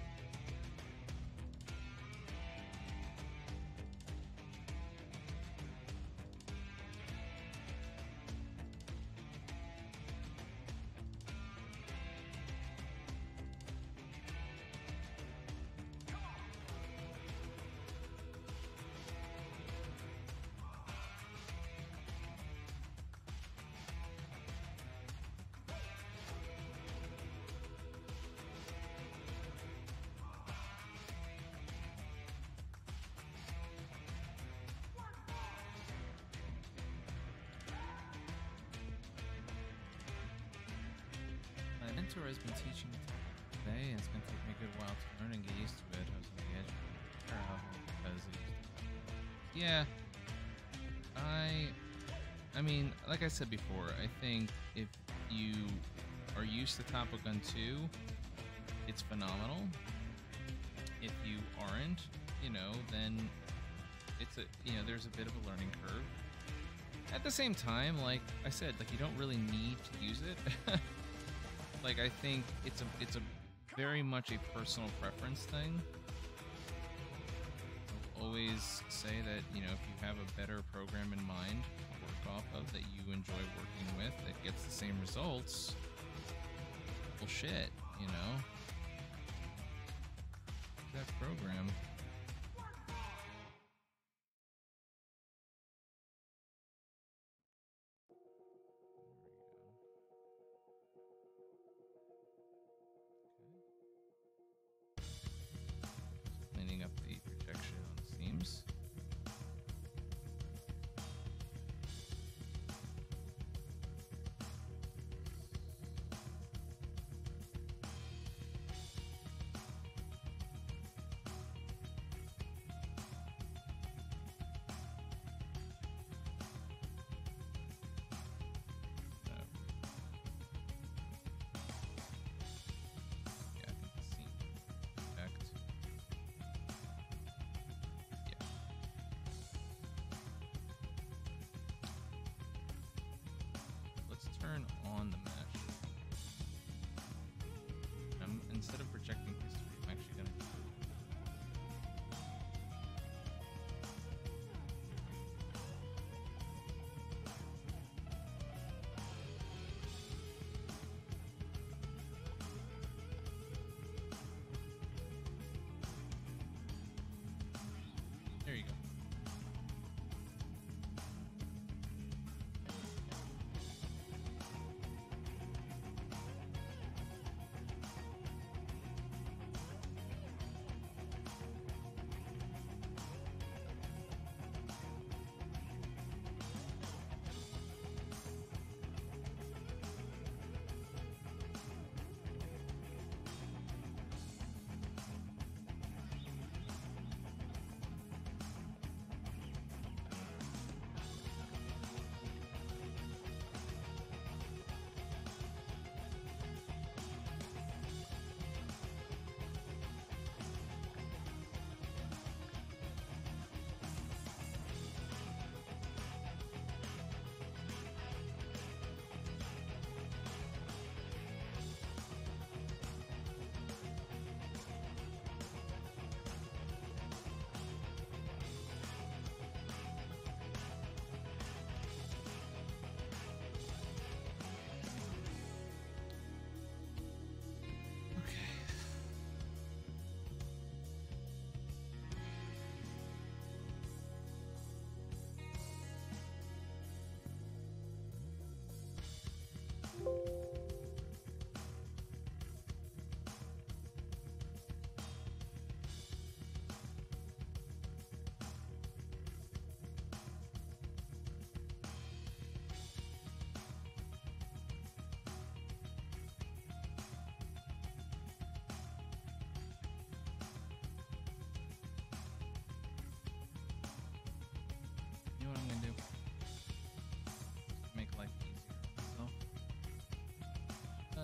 My mentor has been teaching me today, and it's going to take me a good while to learn and get used to it. I was on the edge of the travel because it used to... Yeah, I mean, like I said before, I think if you are used to Top Gun 2, it's phenomenal. If you aren't, you know, then it's there's a bit of a learning curve. At the same time, like I said, like you don't really need to use it. Like I think it's a very much a personal preference thing. I'll always say that, you know, if you have a better program in mind to work off of that you enjoy working with that gets the same results, well shit, you know. That program. Cleaning up the projection on the seams.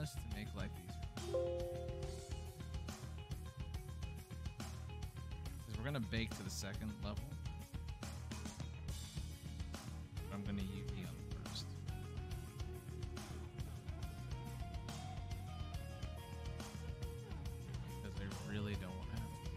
just to make life easier. Because we're going to bake to the second level. But I'm going to UV on the first. Because I really don't want to have to.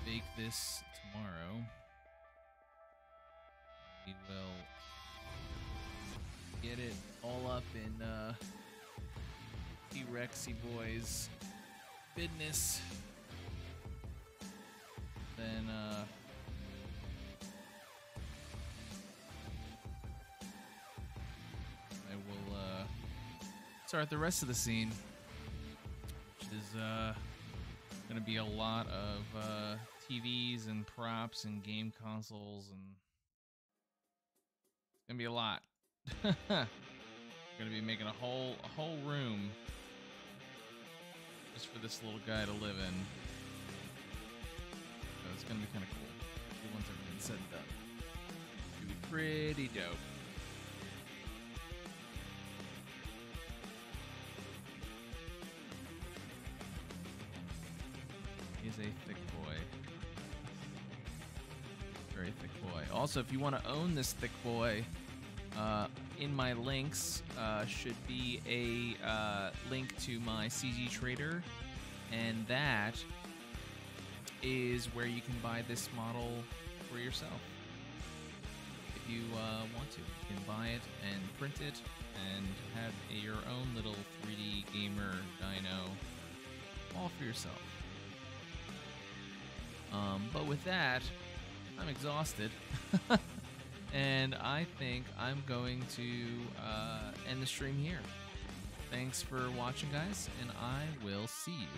bake this tomorrow. We will get it all up in T-Rexy Boys business. Then I will start the rest of the scene, which is gonna be a lot of TVs and props and game consoles, and it's gonna be a lot. Gonna be making a whole room just for this little guy to live in. So it's gonna be kind of cool. Once everything's said and done, it'll be pretty dope. He's a thick boy. Very thick boy. Also, if you want to own this thick boy, in my links should be a link to my CG Trader, and that is where you can buy this model for yourself. If you want to, you can buy it and print it and have your own little 3D gamer dino all for yourself. But with that, I'm exhausted. And I think I'm going to end the stream here. Thanks for watching, guys, and I will see you